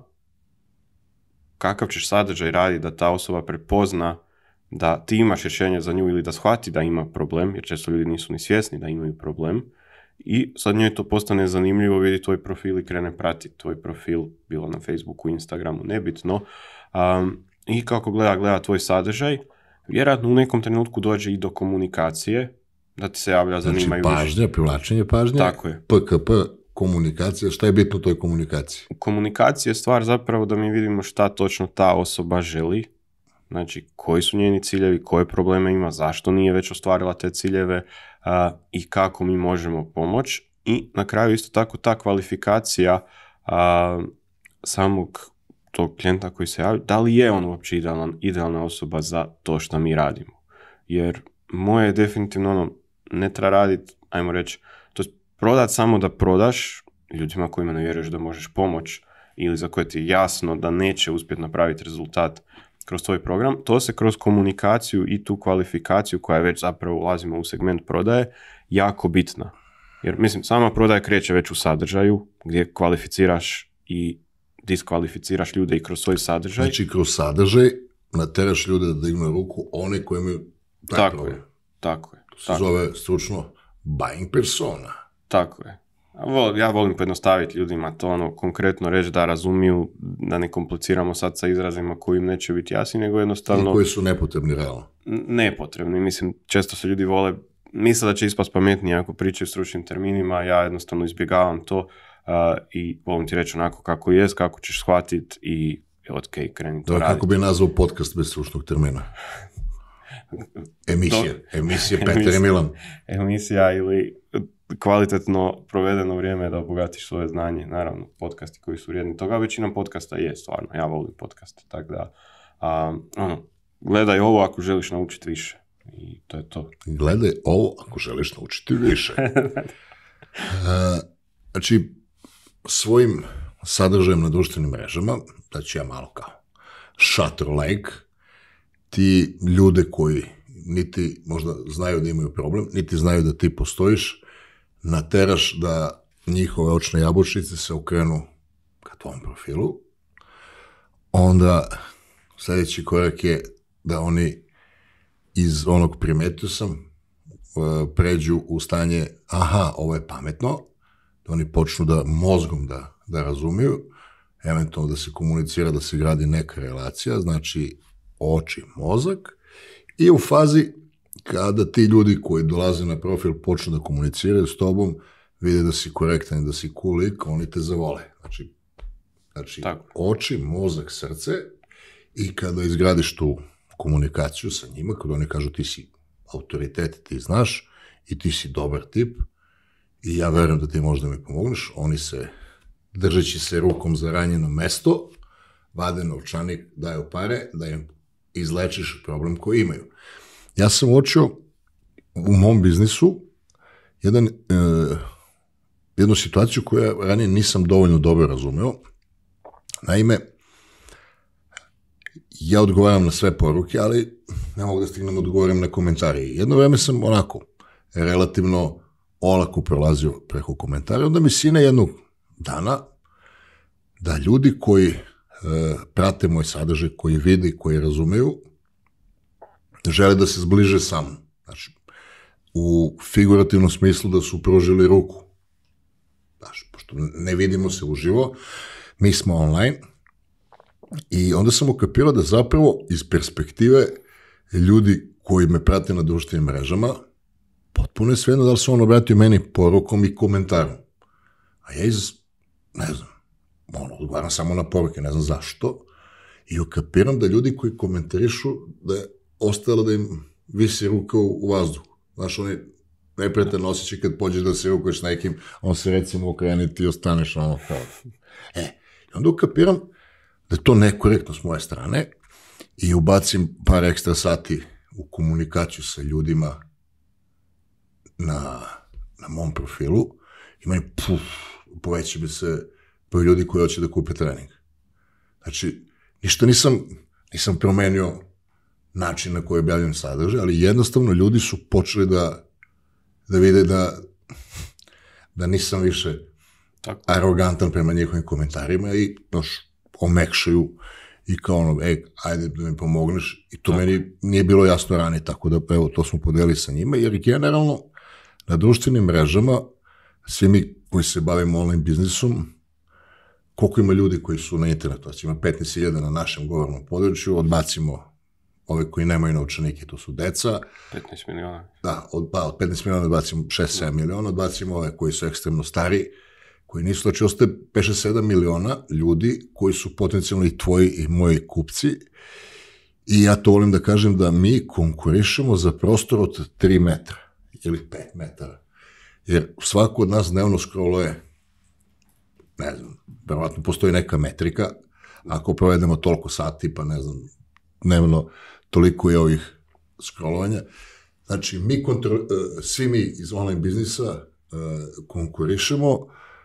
B: kakav ćeš sadržaj raditi da ta osoba prepozna da ti imaš rješenje za nju ili da shvati da ima problem, jer često ljudi nisu ni svjesni da imaju problem. I sad njoj to postane zanimljivo, vidi tvoj profil i krene pratiti tvoj profil, bilo na Facebooku, Instagramu, nebitno. Um, I kako gleda, gleda tvoj sadržaj, vjerojatno u nekom trenutku dođe i do komunikacije, da ti se javlja, zanimaju.
A: Znači pažnja, privlačenje pažnje,
B: tako je.
A: P K P, komunikacija, šta je bitno u toj komunikaciji?
B: Komunikacija je stvar zapravo da mi vidimo šta točno ta osoba želi, znači koji su njeni ciljevi, koje probleme ima, zašto nije već ostvarila te ciljeve uh, i kako mi možemo pomoći. I na kraju isto tako ta kvalifikacija uh, samog tog klijenta koji se javi, da li je on uopće idealan, idealna osoba za to što mi radimo. Jer moje je definitivno ono, ne treba raditi, ajmo reći, to je prodat samo da prodaš ljudima kojima ne vjeruješ da možeš pomoći ili za koje ti je jasno da neće uspjeti napraviti rezultat kroz tvoj program, to se kroz komunikaciju i tu kvalifikaciju koja je već zapravo ulazimo u segment prodaje, jako bitna. Jer mislim, sama prodaja kreće već u sadržaju gdje kvalificiraš i diskvalificiraš ljude i kroz svoj sadržaj.
A: Znači kroz sadržaj nateraš ljude da dignu ruku, one koji imaju taj
B: tako
A: problem.
B: Je, tako je.
A: To se
B: tako.
A: zove stručno buying persona.
B: Tako je. Ja volim pojednostaviti ljudima to, ono, konkretno reći da razumiju, da ne kompliciramo sad sa izrazima koji im neće biti jasni, nego jednostavno...
A: I koji su nepotrebni, realno.
B: Nepotrebni. Mislim, često se ljudi vole, misle da će ispast pametniji ako pričaju stručnim terminima, ja jednostavno izbjegavam to. i volim ti reći onako kako jest, kako ćeš shvatiti i ok, kreni to raditi.
A: Kako bi nazvao podcast bez stručnog termina? Emisija. Do... Emisija Petar i Milan.
B: Emisija ili kvalitetno provedeno vrijeme da obogatiš svoje znanje. Naravno, podcasti koji su vrijedni toga, većina podcasta je stvarno. Ja volim podcaste, tako da a, ono, gledaj ovo ako želiš naučiti više. I to je to.
A: Gledaj ovo ako želiš naučiti više. uh, znači, svojim sadržajem na društvenim mrežama, znači ja malo kao shutter like, ti ljude koji niti možda znaju da imaju problem, niti znaju da ti postojiš, nateraš da njihove očne jabučice se okrenu ka tvom profilu, onda sljedeći korak je da oni iz onog primetio sam pređu u stanje aha, ovo je pametno, da oni počnu da mozgom da, da razumiju, eventualno da se komunicira, da se gradi neka relacija, znači oči, mozak, i u fazi kada ti ljudi koji dolaze na profil počnu da komuniciraju s tobom, vide da si korektan i da si cool lik, oni te zavole. Znači, znači oči, mozak, srce, i kada izgradiš tu komunikaciju sa njima, kada oni kažu ti si autoritet, ti znaš i ti si dobar tip i ja verujem da ti možda mi pomogneš, oni se, držeći se rukom za ranjeno mesto, vade novčanik, daju pare, da im izlečiš problem koji imaju. Ja sam uočio u mom biznisu jedan, e, jednu situaciju koju ranije nisam dovoljno dobro razumeo. Naime, ja odgovaram na sve poruke, ali ne mogu da stignem odgovorim na komentare. Jedno vreme sam onako relativno olako prolazio preko komentara, onda mi sine jednog dana da ljudi koji e, prate moj sadržaj, koji vidi, koji razumeju, žele da se zbliže sa mnom. Znači, u figurativnom smislu da su pružili ruku. Znači, pošto ne vidimo se uživo, mi smo online, i onda sam ukapirao da zapravo iz perspektive ljudi koji me prate na društvenim mrežama, potpuno je svejedno da li se on obratio meni porukom i komentarom. A ja iz, ne znam, ono, odgovaram samo na poruke, ne znam zašto, i ukapiram da ljudi koji komentarišu, da je ostalo da im visi ruka u, u vazduhu. Znaš, oni nepretan osjećaj kad pođeš da se rukuješ s nekim, on se recimo okrene i ti ostaneš ono kao. E, i onda ukapiram da je to nekorektno s moje strane i ubacim par ekstra sati u komunikaciju sa ljudima na, na mom profilu i meni puf, poveća bi se broj ljudi koji hoće da kupe trening. Znači, ništa nisam, nisam promenio način na koji objavljam sadržaj, ali jednostavno ljudi su počeli da, da vide da, da nisam više tako arogantan prema njihovim komentarima i noš, omekšaju i kao ono, ej, ajde da mi pomogneš, i to tako meni nije bilo jasno ranije, tako da evo, to smo podelili sa njima, jer generalno na društvenim mrežama, svi mi koji se bavimo online biznisom, koliko ima ljudi koji su na internetu, znači ima petnaest hiljada na našem govornom području, odbacimo ove koji nemaju novčanike, to su deca.
B: petnaest miliona.
A: Da, od, pa, od petnaest miliona odbacimo šest sedam miliona, odbacimo ove koji su ekstremno stari, koji nisu, znači ostaje pet šest sedam miliona ljudi koji su potencijalno i tvoji i moji kupci, i ja to volim da kažem da mi konkurišemo za prostor od tri metra ili pet metara, jer svako od nas dnevno scrolluje, ne znam, verovatno postoji neka metrika, ako provedemo toliko sati, pa ne znam, dnevno toliko je ovih scrollovanja, znači mi kontro, svi mi iz online biznisa konkurišemo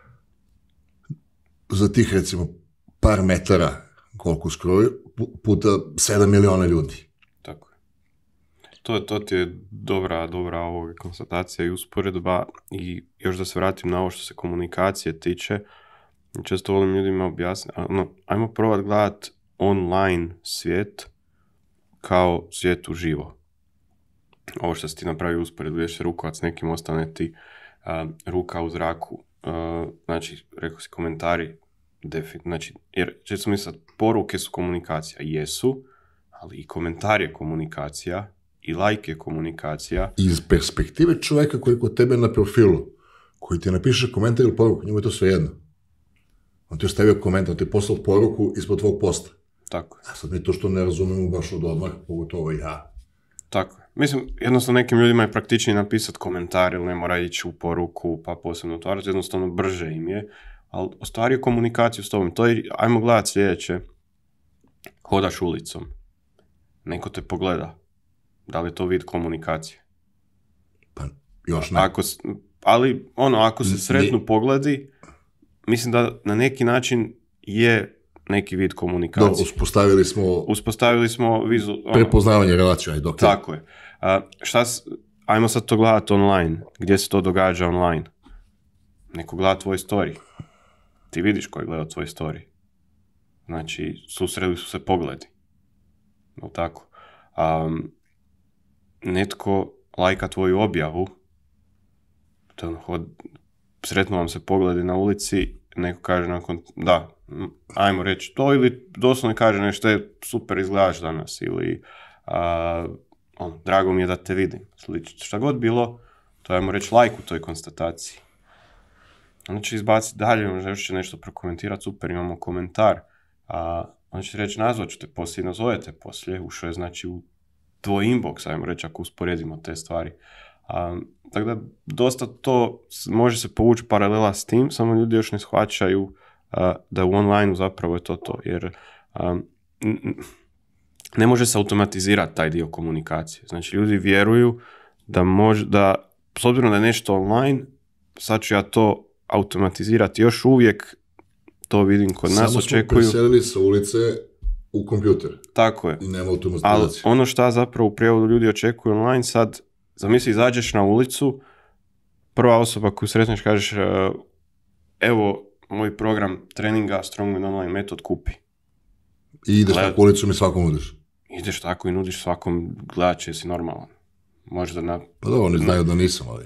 A: za tih, recimo, par metara koliko scrolluju, puta sedam miliona ljudi.
B: Tako je. To, to ti je dobra, dobra ovoga konstatacija i usporedba, i još da se vratim na ovo što se komunikacije tiče, često volim ljudima objasniti, no, ajmo probati gledati online svijet kao svijet uživo. Ovo što si ti napravio usporedbu, ješ se rukovat s nekim, ostane ti uh, ruka u zraku. Uh, znači, rekao si komentari, defi, znači, jer često misle, poruke su komunikacija, jesu, ali i komentar je komunikacija, i like je komunikacija.
A: Iz perspektive čoveka koji je kod tebe na profilu, koji ti napiše komentar ili poruku, njemu je to sve jedno. On ti je stavio komentar, on ti je poslao poruku ispod tvog posta.
B: Tako je.
A: A sad mi to što ne razumemo baš od odmah, pogotovo ja.
B: Tako je. Mislim, jednostavno nekim ljudima je praktičnije napisati komentar ili ne mora ići u poruku pa posebno otvarati, jednostavno brže im je, ali ostvario komunikaciju s tobom. To je, ajmo gledati sljedeće, hodaš ulicom, neko te pogleda, da li je to vid komunikacije?
A: Pa još ne.
B: Ako, ali ono, ako se sretnu pogledi, mislim da na neki način je neki vid komunikacije.
A: Da, uspostavili smo...
B: Uspostavili smo vizu... Ono,
A: prepoznavanje relacija i dok...
B: Tako je. A, šta s, ajmo sad to gledati online. Gdje se to događa online? Neko gleda tvoj story. Ti vidiš ko je gledao tvoj story. Znači, susreli su se pogledi. No tako. Um, netko lajka tvoju objavu, to hod, sretno vam se pogledi na ulici, neko kaže nakon, da, ajmo reći to, ili doslovno kaže nešto je super izgledaš danas, ili a, on, drago mi je da te vidim. Slično. Šta god bilo, to ajmo reći like u toj konstataciji. Onda će izbaciti dalje, možda još će nešto prokomentirati, super, imamo komentar. A, onda će reći, nazvat ću te poslije, nazovete poslije, ušao je znači u tvoj inbox, ajmo reći, ako usporedimo te stvari. A, tako da, dosta to može se povući paralela s tim, samo ljudi još ne shvaćaju a, da u online zapravo je to to, jer a, ne može se automatizirati taj dio komunikacije. Znači, ljudi vjeruju da može, da, s obzirom da je nešto online, sad ću ja to automatizirati. Još uvijek to vidim kod nas,
A: samo
B: očekuju...
A: Samo smo preselili sa ulice u kompjuter.
B: Tako je.
A: I nema automatizacije.
B: Ali ono što zapravo u prijevodu ljudi očekuju online, sad, zamisli, izađeš na ulicu, prva osoba koju sretneš kažeš, evo, moj program treninga Strong and Online Method, kupi.
A: I ideš
B: Gled...
A: na ulicu i svakom nudiš.
B: Ideš tako i nudiš svakom, gledat će si normalan. Možda na...
A: Pa da, oni znaju da nisam, ali...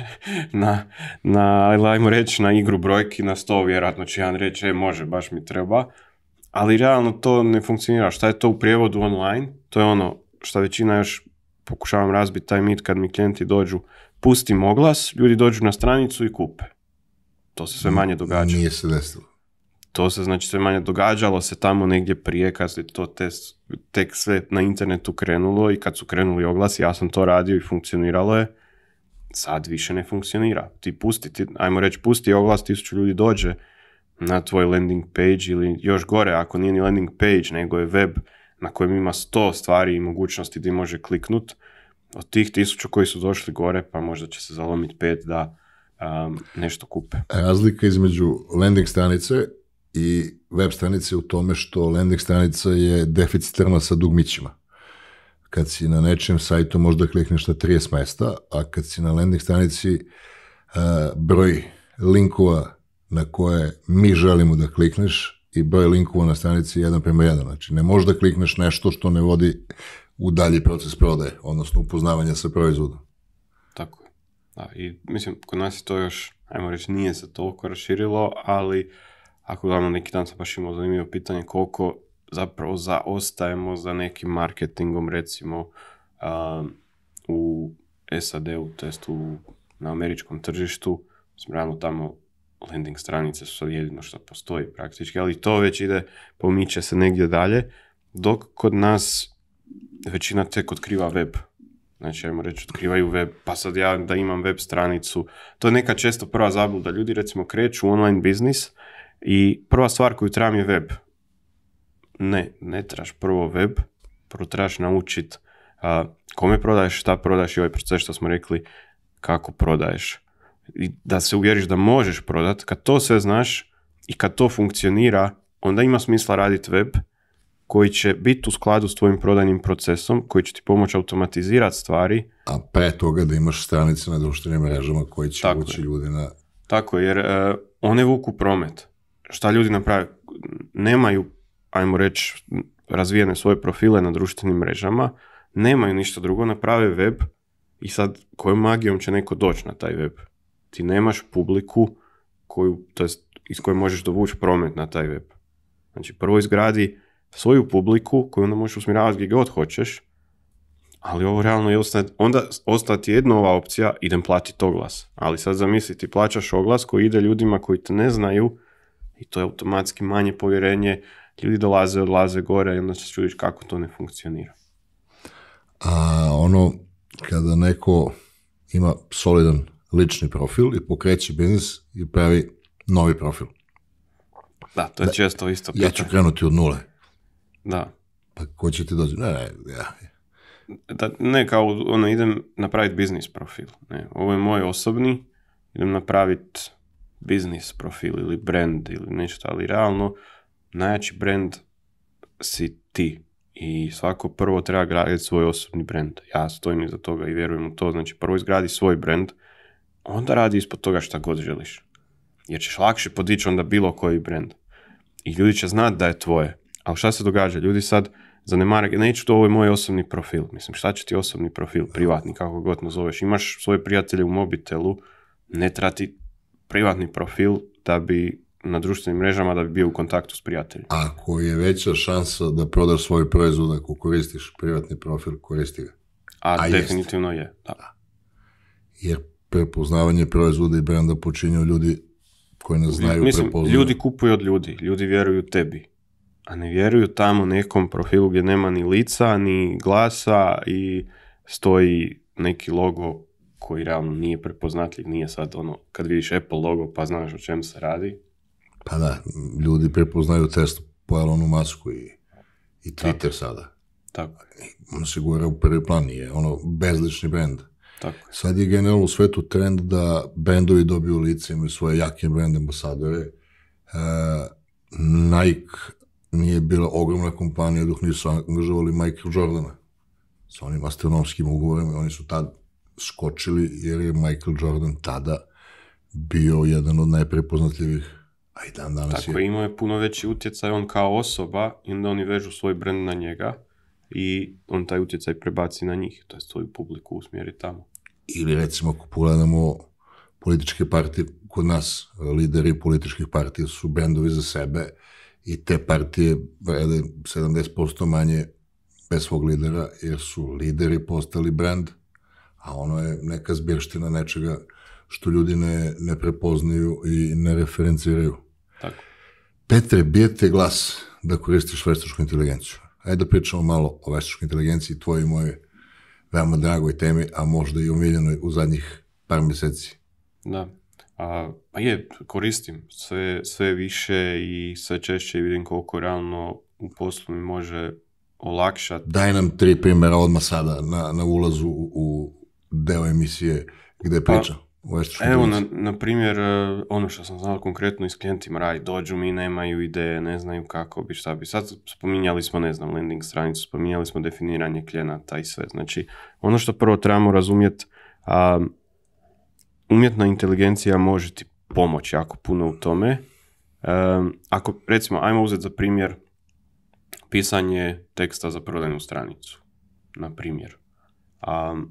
B: na, na, ajmo reći, na igru brojki, na sto, vjerojatno će jedan reći, e, može, baš mi treba. Ali realno to ne funkcionira. Šta je to u prijevodu online? To je ono što većina još pokušavam razbiti taj mit kad mi klijenti dođu, pustim oglas, ljudi dođu na stranicu i kupe. To se sve manje događa.
A: Nije se desilo.
B: To se znači sve manje događalo se tamo negdje prije kad se to tek, tek sve na internetu krenulo i kad su krenuli oglasi, ja sam to radio i funkcioniralo je. Sad više ne funkcionira. Ti pusti, ti, ajmo reći, pusti oglas, tisuću ljudi dođe na tvoj landing page ili još gore, ako nije ni landing page, nego je web na kojem ima sto stvari i mogućnosti gdje može kliknut. Od tih tisuću koji su došli gore, pa možda će se zalomiti pet da um, nešto kupe.
A: Razlika između landing stranice i web stranice u tome što landing stranica je deficitarna sa dugmićima. Kad si na nečijem sajtu možda klikneš na trideset mesta, a kad si na landing stranici uh, broj linkova na koje mi želimo da klikneš i broj linkova na stranici jedan prema jedan. Znači, ne možeš da klikneš nešto što ne vodi u dalji proces prodaje, odnosno upoznavanja sa proizvodom.
B: Tako je. Da, i mislim, kod nas je to još, ajmo reći, nije se toliko raširilo, ali ako gledamo neki dan sam baš imao zanimljivo pitanje koliko zapravo zaostajemo za nekim marketingom, recimo uh, u S A D-u, to jest u, na američkom tržištu, smo realno tamo landing stranice su sad jedino što postoji praktički, ali to već ide, pomiče se negdje dalje, dok kod nas većina tek otkriva web. Znači, ajmo reći, otkrivaju web, pa sad ja da imam web stranicu. To je neka često prva zabluda. Ljudi, recimo, kreću u online biznis i prva stvar koju trebam je web. Ne, ne trebaš prvo web, prvo trebaš naučiti uh, kome prodaješ, šta prodaješ i ovaj proces što smo rekli, kako prodaješ. I da se uvjeriš da možeš prodati. Kad to sve znaš i kad to funkcionira, onda ima smisla raditi web koji će biti u skladu s tvojim prodajnim procesom, koji će ti pomoći automatizirati stvari.
A: A pre toga da imaš stranice na društvenim mrežama koji će
B: Tako
A: vući
B: je.
A: ljudi na...
B: Tako, jer uh, one vuku promet. Šta ljudi naprave? Nemaju, ajmo reći, razvijene svoje profile na društvenim mrežama, nemaju ništa drugo, naprave web i sad kojom magijom će neko doći na taj web? Ti nemaš publiku koju, to jest, iz koje možeš dovući promet na taj web. Znači, prvo izgradi svoju publiku koju onda možeš usmjeravati gdje god hoćeš, ali ovo realno je ostaje, onda ostati jedna ova opcija, idem platiti oglas. Ali sad zamisli, ti plaćaš oglas koji ide ljudima koji te ne znaju I to je automatski manje povjerenje, ljudi dolaze, odlaze gore i onda se čudiš kako to ne funkcionira.
A: A ono, kada neko ima solidan lični profil i pokreće biznis i pravi novi profil.
B: Da, to je da, često isto pitanje.
A: Ja ću krenuti od nule.
B: Da.
A: Pa ko će ti doći? Ne, ne, ja.
B: Da, ne, kao ono, idem napraviti biznis profil. Ne. Ovo je moj osobni, idem napraviti biznis profil ili brand ili nešto, ali realno najjači brand si ti. I svako prvo treba graditi svoj osobni brand. Ja stojim iza toga i vjerujem u to. Znači, prvo izgradi svoj brand, onda radi ispod toga šta god želiš. Jer ćeš lakše podići onda bilo koji brand. I ljudi će znati da je tvoje. Ali šta se događa? Ljudi sad zanemare, neću to, ovo je moj osobni profil. Mislim, šta će ti osobni profil, privatni, kako god nazoveš. Imaš svoje prijatelje u mobitelu, ne trati privatni profil da bi na društvenim mrežama da bi bio u kontaktu s prijateljima.
A: Ako je veća šansa da prodaš svoj proizvod ako koristiš privatni profil, koristi ga.
B: A, A definitivno jest. je. Da.
A: Da. Jer prepoznavanje proizvoda i brenda počinju ljudi koji ne znaju
B: Mislim,
A: prepoznaju.
B: Ljudi kupuju od ljudi, ljudi vjeruju tebi, a ne vjeruju tamo nekom profilu gdje nema ni lica, ni glasa i stoji neki logo koji realno nije prepoznatljiv, nije sad ono, kad vidiš Apple logo pa znaš o čem se radi.
A: Pa da, ljudi prepoznaju Teslu po Elonu Musku i, i Twitter tako. Sada.
B: Tako.
A: On se gura u prvi plan, je ono bezlični brand.
B: Tako.
A: Sad je generalno u svetu trend da brandovi dobiju lice, imaju svoje jake brand ambasadore. E, Nike nije bila ogromna kompanija dok nisu angažovali Michael Jordana sa onim astronomskim ugovorima. Oni su tad skočili jer je Michael Jordan tada bio jedan od najprepoznatljivih. A i dan danas
B: Tako,
A: je.
B: Imao je puno veći utjecaj on kao osoba i onda oni vežu svoj brand na njega i on taj utjecaj prebaci na njih, to je svoju publiku usmjeri tamo.
A: Ili recimo ako pogledamo političke partije, kod nas lideri političkih partija su brandovi za sebe i te partije vrede sedamdeset posto manje bez svog lidera jer su lideri postali brand, a ono je neka zbirština nečega što ljudi ne, ne prepoznaju i ne referenciraju.
B: Tako.
A: Petre, bijete glas da koristiš veštačku inteligenciju. Ajde da pričamo malo o veštačkoj inteligenciji, tvojoj i mojoj veoma dragoj temi, a možda i omiljenoj u zadnjih par mjeseci.
B: Da, a, pa je, koristim sve, sve više i sve češće vidim koliko realno u poslu mi može olakšati.
A: Daj nam tri primjera odmah sada na, na ulazu u, u deo emisije gde priča. Pa,
B: evo, na, na primjer, ono što sam znao konkretno i s klijentima radi, dođu mi, nemaju ideje, ne znaju kako bi, šta bi. Sad spominjali smo, ne znam, landing stranicu, spominjali smo definiranje klijenata i sve. Znači, ono što prvo trebamo razumjeti, a, umjetna inteligencija može ti pomoći jako puno u tome. A, ako, recimo, ajmo uzeti za primjer pisanje teksta za prodajnu stranicu, na primjer. A,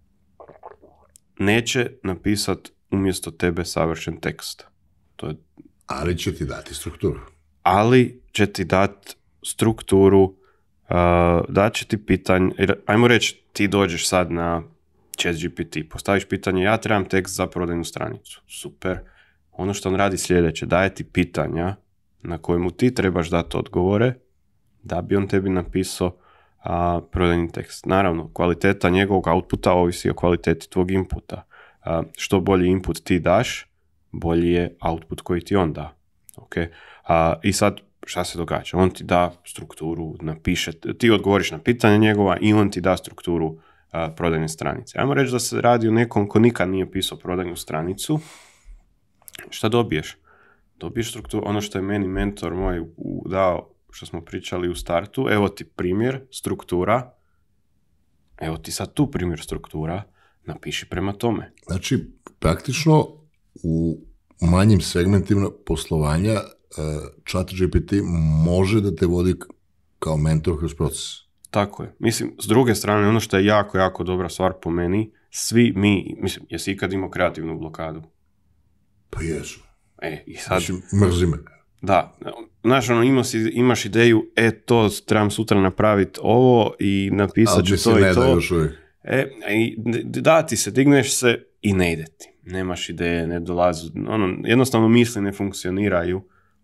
B: neće napisati umjesto tebe savršen tekst. To je...
A: Ali će ti dati strukturu.
B: Ali će ti dati strukturu, uh, dat će ti pitanje, ajmo reći ti dođeš sad na ChatGPT, postaviš pitanje, ja trebam tekst za prodajnu stranicu. Super. Ono što on radi sljedeće, daje ti pitanja na kojemu ti trebaš dati odgovore da bi on tebi napisao a, prodajni tekst. Naravno, kvaliteta njegovog outputa ovisi o kvaliteti tvog inputa. A, što bolji input ti daš, bolji je output koji ti on da. Okay? A, I sad, šta se događa? On ti da strukturu, napiše, ti odgovoriš na pitanje njegova i on ti da strukturu a, prodajne stranice. Ajmo reći da se radi o nekom ko nikad nije pisao prodajnu stranicu. Šta dobiješ? Dobiješ strukturu, ono što je meni mentor moj dao, što smo pričali u startu, evo ti primjer, struktura, evo ti sad tu primjer struktura, napiši prema tome.
A: Znači, praktično u manjim segmentima poslovanja ChatGPT može da te vodi kao mentor kroz proces.
B: Tako je. Mislim, s druge strane, ono što je jako, jako dobra stvar po meni, svi mi, mislim, jesi ikad imao kreativnu blokadu?
A: Pa jesu.
B: E, i sad...
A: Mislim, mrzi me.
B: Da, znaš, ono, imaš, imaš ideju, e, to trebam sutra napraviti ovo i napisat ću to i to. E, i da ti se, digneš se i ne ide ti. Nemaš ideje, ne dolazi, ono, jednostavno misli ne funkcioniraju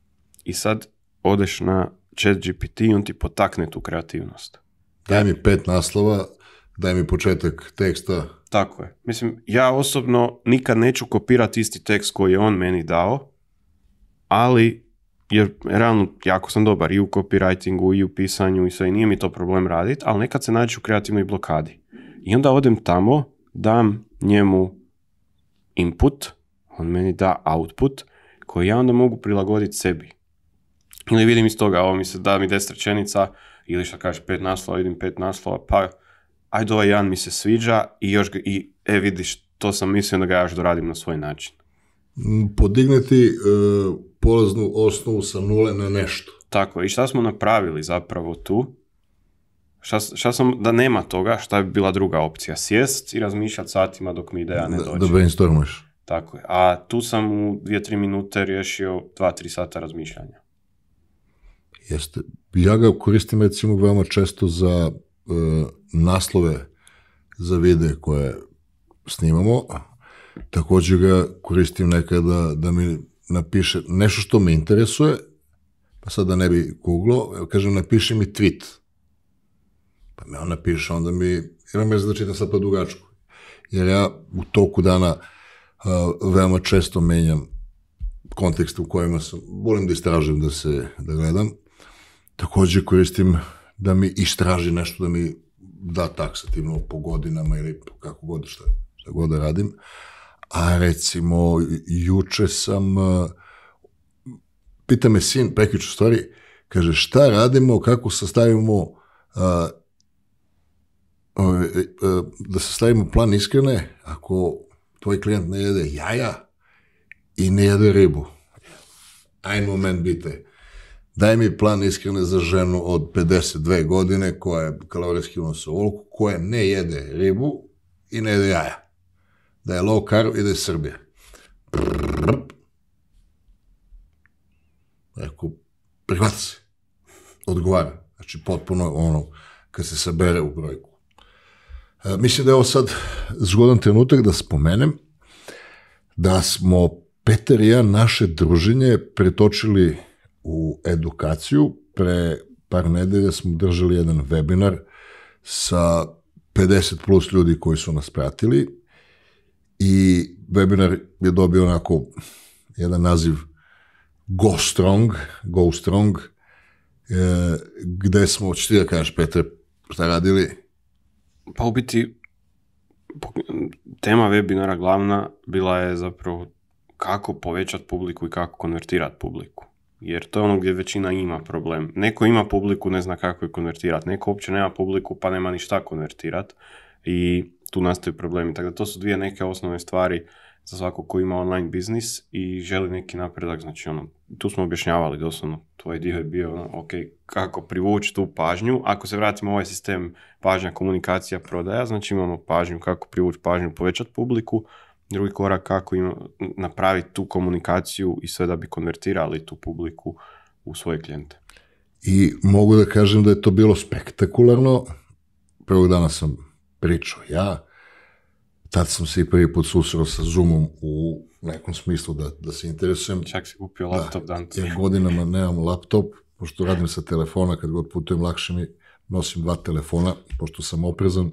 B: i sad odeš na ChatGPT i on ti potakne tu kreativnost.
A: Daj mi pet naslova, daj mi početak teksta.
B: Tako je. Mislim, ja osobno nikad neću kopirati isti tekst koji je on meni dao, ali jer realno jako sam dobar i u copywritingu i u pisanju i sve, i nije mi to problem raditi, ali nekad se nađu u kreativnoj blokadi. I onda odem tamo, dam njemu input, on meni da output, koji ja onda mogu prilagoditi sebi. Ili vidim iz toga, ovo mi se da mi deset rečenica, ili što kažeš pet naslova, vidim pet naslova, pa ajde ovaj jedan mi se sviđa i još ga, i e vidiš, to sam mislio da ga još doradim na svoj način.
A: Podigneti uh, polaznu osnovu sa nule na nešto.
B: Tako, i šta smo napravili zapravo tu? Šta, šta sam, da nema toga, šta bi bila druga opcija? Sjest i razmišljati satima dok mi ideja ne dođe.
A: Da, da brainstormaš.
B: Tako je. A tu sam u dvije tri minute riješio dva tri sata razmišljanja.
A: Jeste. Ja ga koristim recimo veoma često za uh, naslove za videe koje snimamo. Također ga koristim nekada da mi napiše nešto što me interesuje, pa sad da ne bi googlao, kažem napiši mi tweet. Pa me on napiše, onda mi, imam mjesto da čitam sad pa dugačku. Jer ja u toku dana uh, veoma često menjam kontekste u kojima sam, volim da istražujem, da se, da gledam. Također koristim da mi istraži nešto, da mi da taksativno po godinama ili kako god, šta, šta god da radim. A recimo, juče sam, uh, pita me sin, prekjuče stvari, kaže šta radimo, kako sastavimo, uh, uh, uh, da sastavimo plan iskrene, ako tvoj klijent ne jede jaja i ne jede ribu. Aj moment bite. Daj mi plan iskrene za ženu od pedeset dve godine, koja je kalorijski unosi ovoliko, koja ne jede ribu i ne jede jaja. Da je low carb i da je Srbija. Rekao, prihvata se. Odgovara. Znači, potpuno ono, kad se sabere u brojku. E, mislim da je ovo sad zgodan trenutak da spomenem da smo Petar i ja naše druženje pretočili u edukaciju. Pre par nedelja smo držali jedan webinar sa pedeset plus ljudi koji su nas pratili. I webinar je dobio onako jedan naziv Go Strong, Go Strong, e, gde smo, hoćeš ti da kažeš, Petre, šta radili?
B: Pa u biti, tema webinara glavna bila je zapravo kako povećati publiku i kako konvertirati publiku. Jer to je ono gdje većina ima problem. Neko ima publiku, ne zna kako je konvertirati. Neko uopće nema publiku, pa nema ni šta konvertirati. I tu nastaju problemi. Tako da to su dvije neke osnovne stvari za svakog ko ima online biznis i želi neki napredak. Znači, ono, tu smo objašnjavali doslovno, tvoj dio je bio, ono, ok, kako privući tu pažnju. Ako se vratimo u ovaj sistem pažnja, komunikacija, prodaja, znači imamo pažnju, kako privući pažnju, povećati publiku. Drugi korak, kako ima, napraviti tu komunikaciju i sve da bi konvertirali tu publiku u svoje klijente.
A: I mogu da kažem da je to bilo spektakularno. Prvog dana sam pričao ja, tad sam se i prvi put susreo sa Zoomom u nekom smislu da, da se interesujem.
B: Čak si kupio laptop dan.
A: Da, ja godinama nemam laptop, pošto radim sa telefona, kad god putujem lakše mi nosim dva telefona, pošto sam oprezan.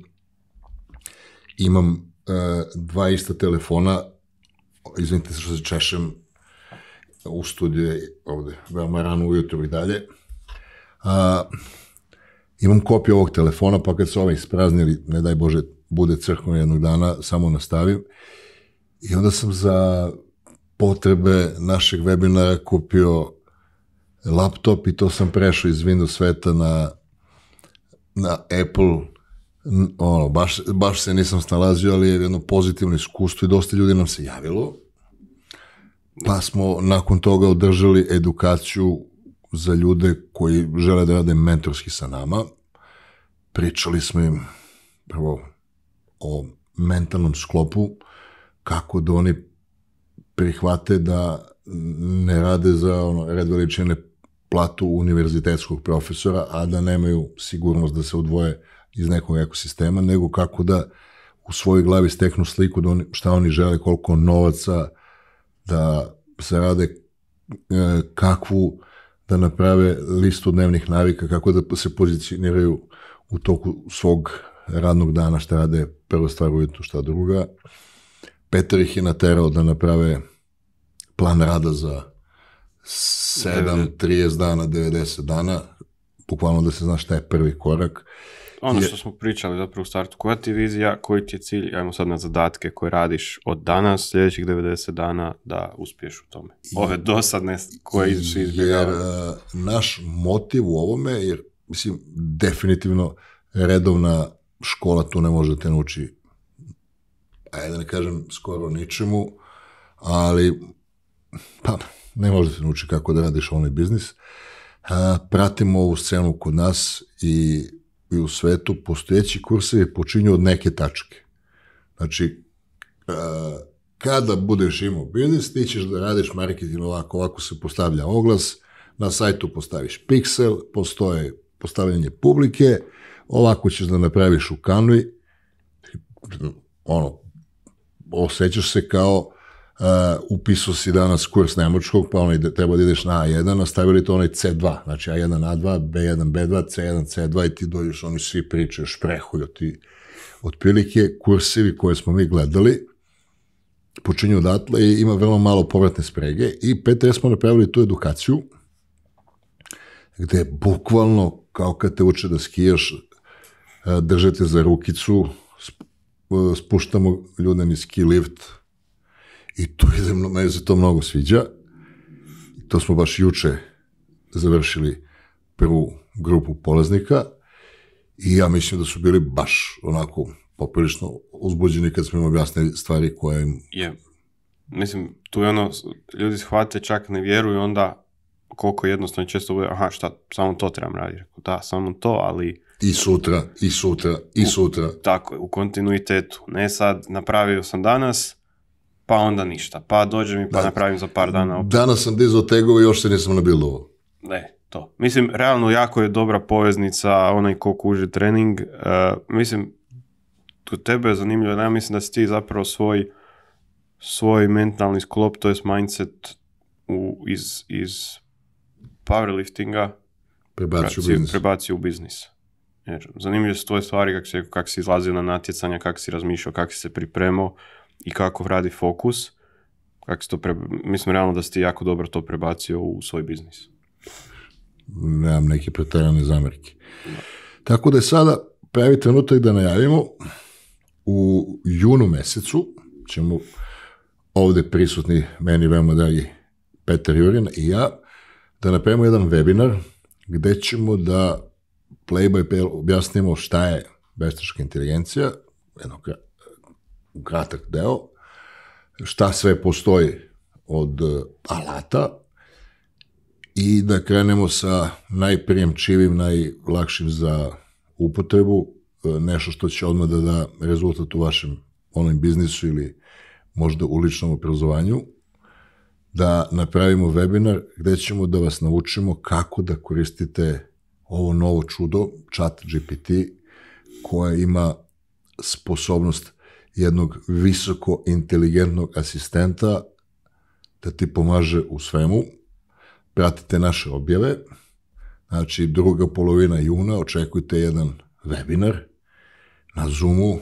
A: Imam uh, dva ista telefona, izvinite se što se češem, u studiju je ovde, veoma rano ujutru i dalje. Uh, Imam kopiju ovog telefona, pa kad se ovaj ispraznili, ne daj Bože, bude crkvom jednog dana, samo nastavim. I onda sam za potrebe našeg webinara kupio laptop i to sam prešao iz Windows sveta na, na Apple. Ono, baš, baš se nisam snalazio, ali je jedno pozitivno iskustvo i dosta ljudi nam se javilo. Pa smo nakon toga održali edukaciju za ljude koji žele da rade mentorski sa nama. Pričali smo im prvo o mentalnom sklopu, kako da oni prihvate da ne rade za ono, red veličine platu univerzitetskog profesora, a da nemaju sigurnost da se odvoje iz nekog ekosistema, nego kako da u svojoj glavi steknu sliku da oni, šta oni žele, koliko novaca da se rade, kakvu da naprave listu dnevnih navika, kako da se pozicioniraju u toku svog radnog dana, šta rade prva stvar ujutru, šta druga. Petar ih je naterao da naprave plan rada za sedam, trideset dana, devedeset dana, bukvalno da se zna šta je prvi korak.
B: Ono što smo pričali zapravo u startu, koja ti je vizija, koji ti je cilj, ajmo sad na zadatke koje radiš od danas, sljedećih devedeset dana da uspiješ u tome. Ove dosadne koje su izbjegavaju.
A: Jer naš motiv u ovome, jer mislim, definitivno redovna škola tu ne može te nauči, ajde da ne kažem skoro ničemu, ali pa ne može te nauči kako da radiš onaj biznis. A, pratimo ovu scenu kod nas i, i u svetu, postojeći kursevi počinju od neke tačke. Znači, a, kada budeš imao biznis, ti ćeš da radiš marketing ovako, ovako se postavlja oglas, na sajtu postaviš piksel, postoje postavljanje publike, ovako ćeš da napraviš u Canvi, ono, osjećaš se kao uh, upisao si danas kurs nemačkog, pa onaj treba da ideš na A jedan, a stavili to onaj C dva, znači A jedan, A dva, B jedan, B dva, C jedan, C dva i ti dođeš, oni svi pričaju, šprehuju ti. Otprilike, kursevi koje smo mi gledali počinju odatle i ima vrlo malo povratne sprege i P T S smo napravili tu edukaciju gde bukvalno kao kad te uče da skijaš, držete za rukicu, spuštamo ljude niz ski lift i to ide, meni se to mnogo sviđa. To smo baš juče završili prvu grupu polaznika i ja mislim da su bili baš onako poprilično uzbuđeni kad smo im objasnili stvari koje im...
B: Je. Mislim, tu je ono, ljudi shvate, čak ne vjeruju, onda koliko jednostavno često bude, aha, šta, samo to trebam raditi. Da, samo to, ali...
A: I sutra, i sutra, i sutra.
B: U, tako je, u kontinuitetu. Ne sad, napravio sam danas, pa onda ništa. Pa dođe mi, pa da, napravim za par dana opet.
A: Danas sam dizao tegove, još se nisam nabildovo.
B: Ne, to. Mislim, realno jako je dobra poveznica, onaj ko kuži trening. Uh, mislim, kod tebe je zanimljivo, ja mislim da si ti zapravo svoj, svoj mentalni sklop, to je mindset u, iz, iz powerliftinga
A: prebacio u biznis.
B: Prebacio u biznis. Jer zanimljivo su tvoje stvari, kako si, kak si izlazio na natjecanja, kako si razmišljao, kako si se pripremao i kako radi fokus. Kako si to pre... Mislim realno da si ti jako dobro to prebacio u svoj biznis.
A: Nemam neke pretjerane zamerke. No. Tako da je sada pravi trenutak da najavimo. U junu mesecu ćemo ovde prisutni, meni veoma dragi Petar Jurin i ja, da napravimo jedan webinar gde ćemo da play by play objasnimo šta je veštačka inteligencija, jedno kratak deo, šta sve postoji od alata i da krenemo sa najprijemčivim, najlakšim za upotrebu, nešto što će odmah da da rezultat u vašem online biznisu ili možda u ličnom obrazovanju, da napravimo webinar gde ćemo da vas naučimo kako da koristite ovo novo čudo, Chat G P T, koja ima sposobnost jednog visoko inteligentnog asistenta da ti pomaže u svemu. Pratite naše objave, znači druga polovina juna očekujte jedan webinar na Zoomu,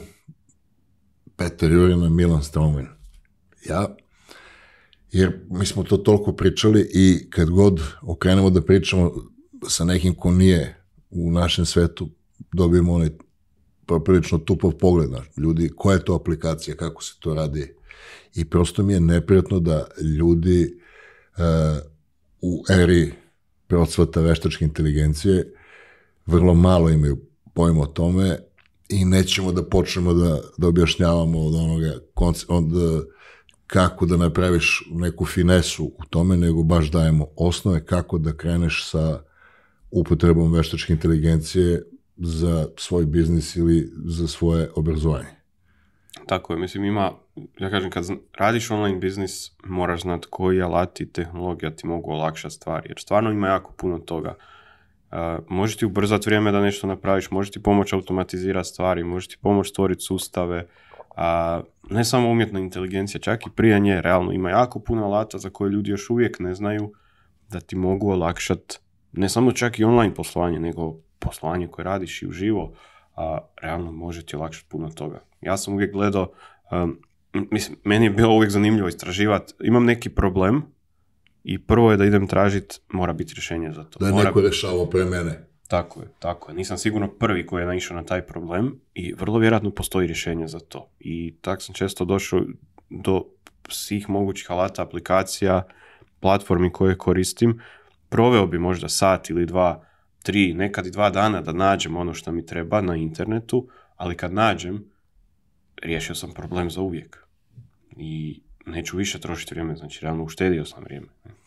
A: Petar Jurin, Milan Straumen. Ja, jer mi smo to toliko pričali i kad god okrenemo da pričamo sa nekim ko nije u našem svetu, dobijemo onaj poprilično tupav pogled. Ljudi, koja je to aplikacija, kako se to radi? I prosto mi je neprijatno da ljudi uh, u eri procvata veštačke inteligencije vrlo malo imaju pojma o tome i nećemo da počnemo da, da objašnjavamo od onoga od, kako da napraviš neku finesu u tome, nego baš dajemo osnove kako da kreneš sa upotrebom veštačke inteligencije za svoj biznis ili za svoje obrazovanje.
B: Tako je, mislim ima, ja kažem, kad radiš online biznis, moraš znati koji alati i tehnologija ti mogu olakšati stvari, jer stvarno ima jako puno toga. Uh, može ti ubrzati vrijeme da nešto napraviš, može ti pomoći automatizirati stvari, može ti pomoći stvoriti sustave, uh, ne samo umjetna inteligencija, čak i prije nje, realno ima jako puno alata za koje ljudi još uvijek ne znaju da ti mogu olakšati ne samo čak i online poslovanje, nego poslovanje koje radiš i uživo, a realno može ti olakšati puno toga. Ja sam uvijek gledao, um, mislim, meni je bilo uvijek zanimljivo istraživati, imam neki problem i prvo je da idem tražiti, mora biti rješenje za to.
A: Da je
B: mora...
A: neko rešavao pre mene.
B: Tako je, tako je. Nisam sigurno prvi koji je naišao na taj problem i vrlo vjerojatno postoji rješenje za to. I tako sam često došao do svih mogućih alata, aplikacija, platformi koje koristim. Proveo bi možda sat ili dva, tri, nekad i dva dana da nađem ono što mi treba na internetu, ali kad nađem, riješio sam problem za uvijek. I neću više trošiti vrijeme, znači realno uštedio sam vrijeme.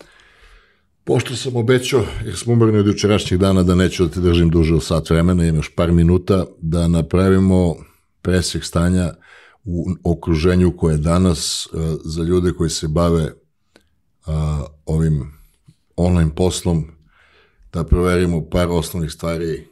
A: Pošto sam obećao, jer smo umorni od jučerašnjih dana, da neću da ti držim duže od sat vremena, imam još par minuta, da napravimo presjek stanja u okruženju koje je danas uh, za ljude koji se bave uh, ovim online poslom, da proverimo par osnovnih stvari,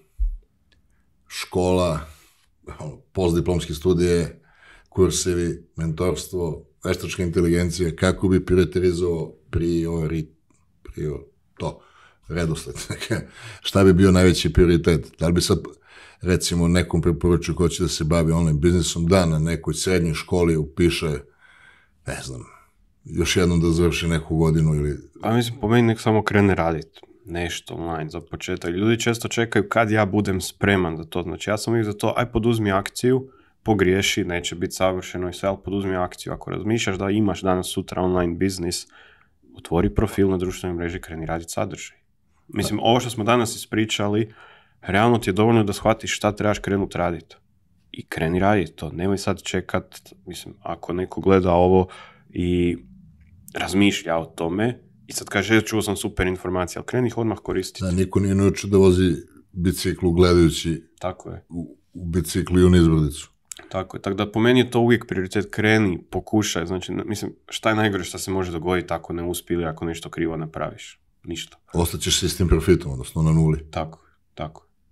A: škola, postdiplomske studije, kursevi, mentorstvo, veštačka inteligencija, kako bi prioritarizovao priori, prior, to, redosled. Šta bi bio najveći prioritet? Da li bi sad, recimo, nekom preporučio ko će da se bavi online biznisom, da na nekoj srednjoj školi upiše, ne znam, još jednom da završi neku godinu ili...
B: Pa mislim, po meni nek samo krene raditi nešto online za početak. Ljudi često čekaju kad ja budem spreman za to. Znači ja sam uvijek za to, aj poduzmi akciju, pogriješi, neće biti savršeno i sve, ali poduzmi akciju. Ako razmišljaš da imaš danas sutra online biznis, otvori profil na društvenoj mreži, kreni raditi sadržaj. Mislim, ovo što smo danas ispričali, realno ti je dovoljno da shvatiš šta trebaš krenuti raditi. I kreni raditi to. Nemoj sad čekat, mislim, ako neko gleda ovo i razmišlja o tome i sad kaže, čuo sam super informacije, ali kreni ih odmah koristiti.
A: Da, niko nije naučio da vozi biciklu gledajući
B: Tako je.
A: U, u biciklu i u nizbrdicu.
B: Tako je, tako da po meni je to uvijek prioritet, kreni, pokušaj, znači, mislim, šta je najgore što se može dogoditi ako ne uspije ili ako nešto krivo napraviš? Ništa.
A: Ostaćeš se s tim profitom, odnosno na nuli.
B: Tako je, tako je.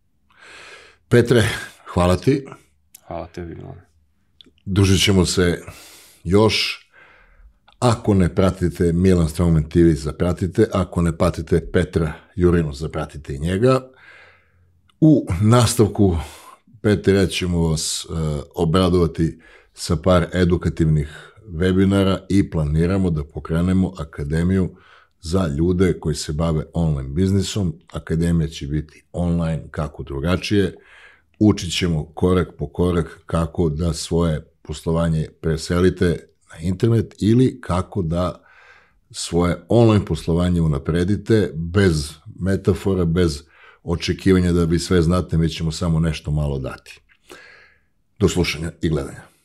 A: Petre, hvala ti.
B: Hvala tebi, Milane.
A: Družit ćemo se još. Ako ne pratite Milan Strongman T V, zapratite. Ako ne pratite Petra Jurinu, zapratite i njega. U nastavku Petra ćemo vas uh, obradovati sa par edukativnih webinara i planiramo da pokrenemo akademiju za ljude koji se bave online biznisom. Akademija će biti online, kako drugačije. Učit ćemo korak po korak kako da svoje poslovanje preselite na internet ili kako da svoje online poslovanje unapredite bez metafora, bez očekivanja da vi sve znate, mi ćemo samo nešto malo dati. Do slušanja i gledanja.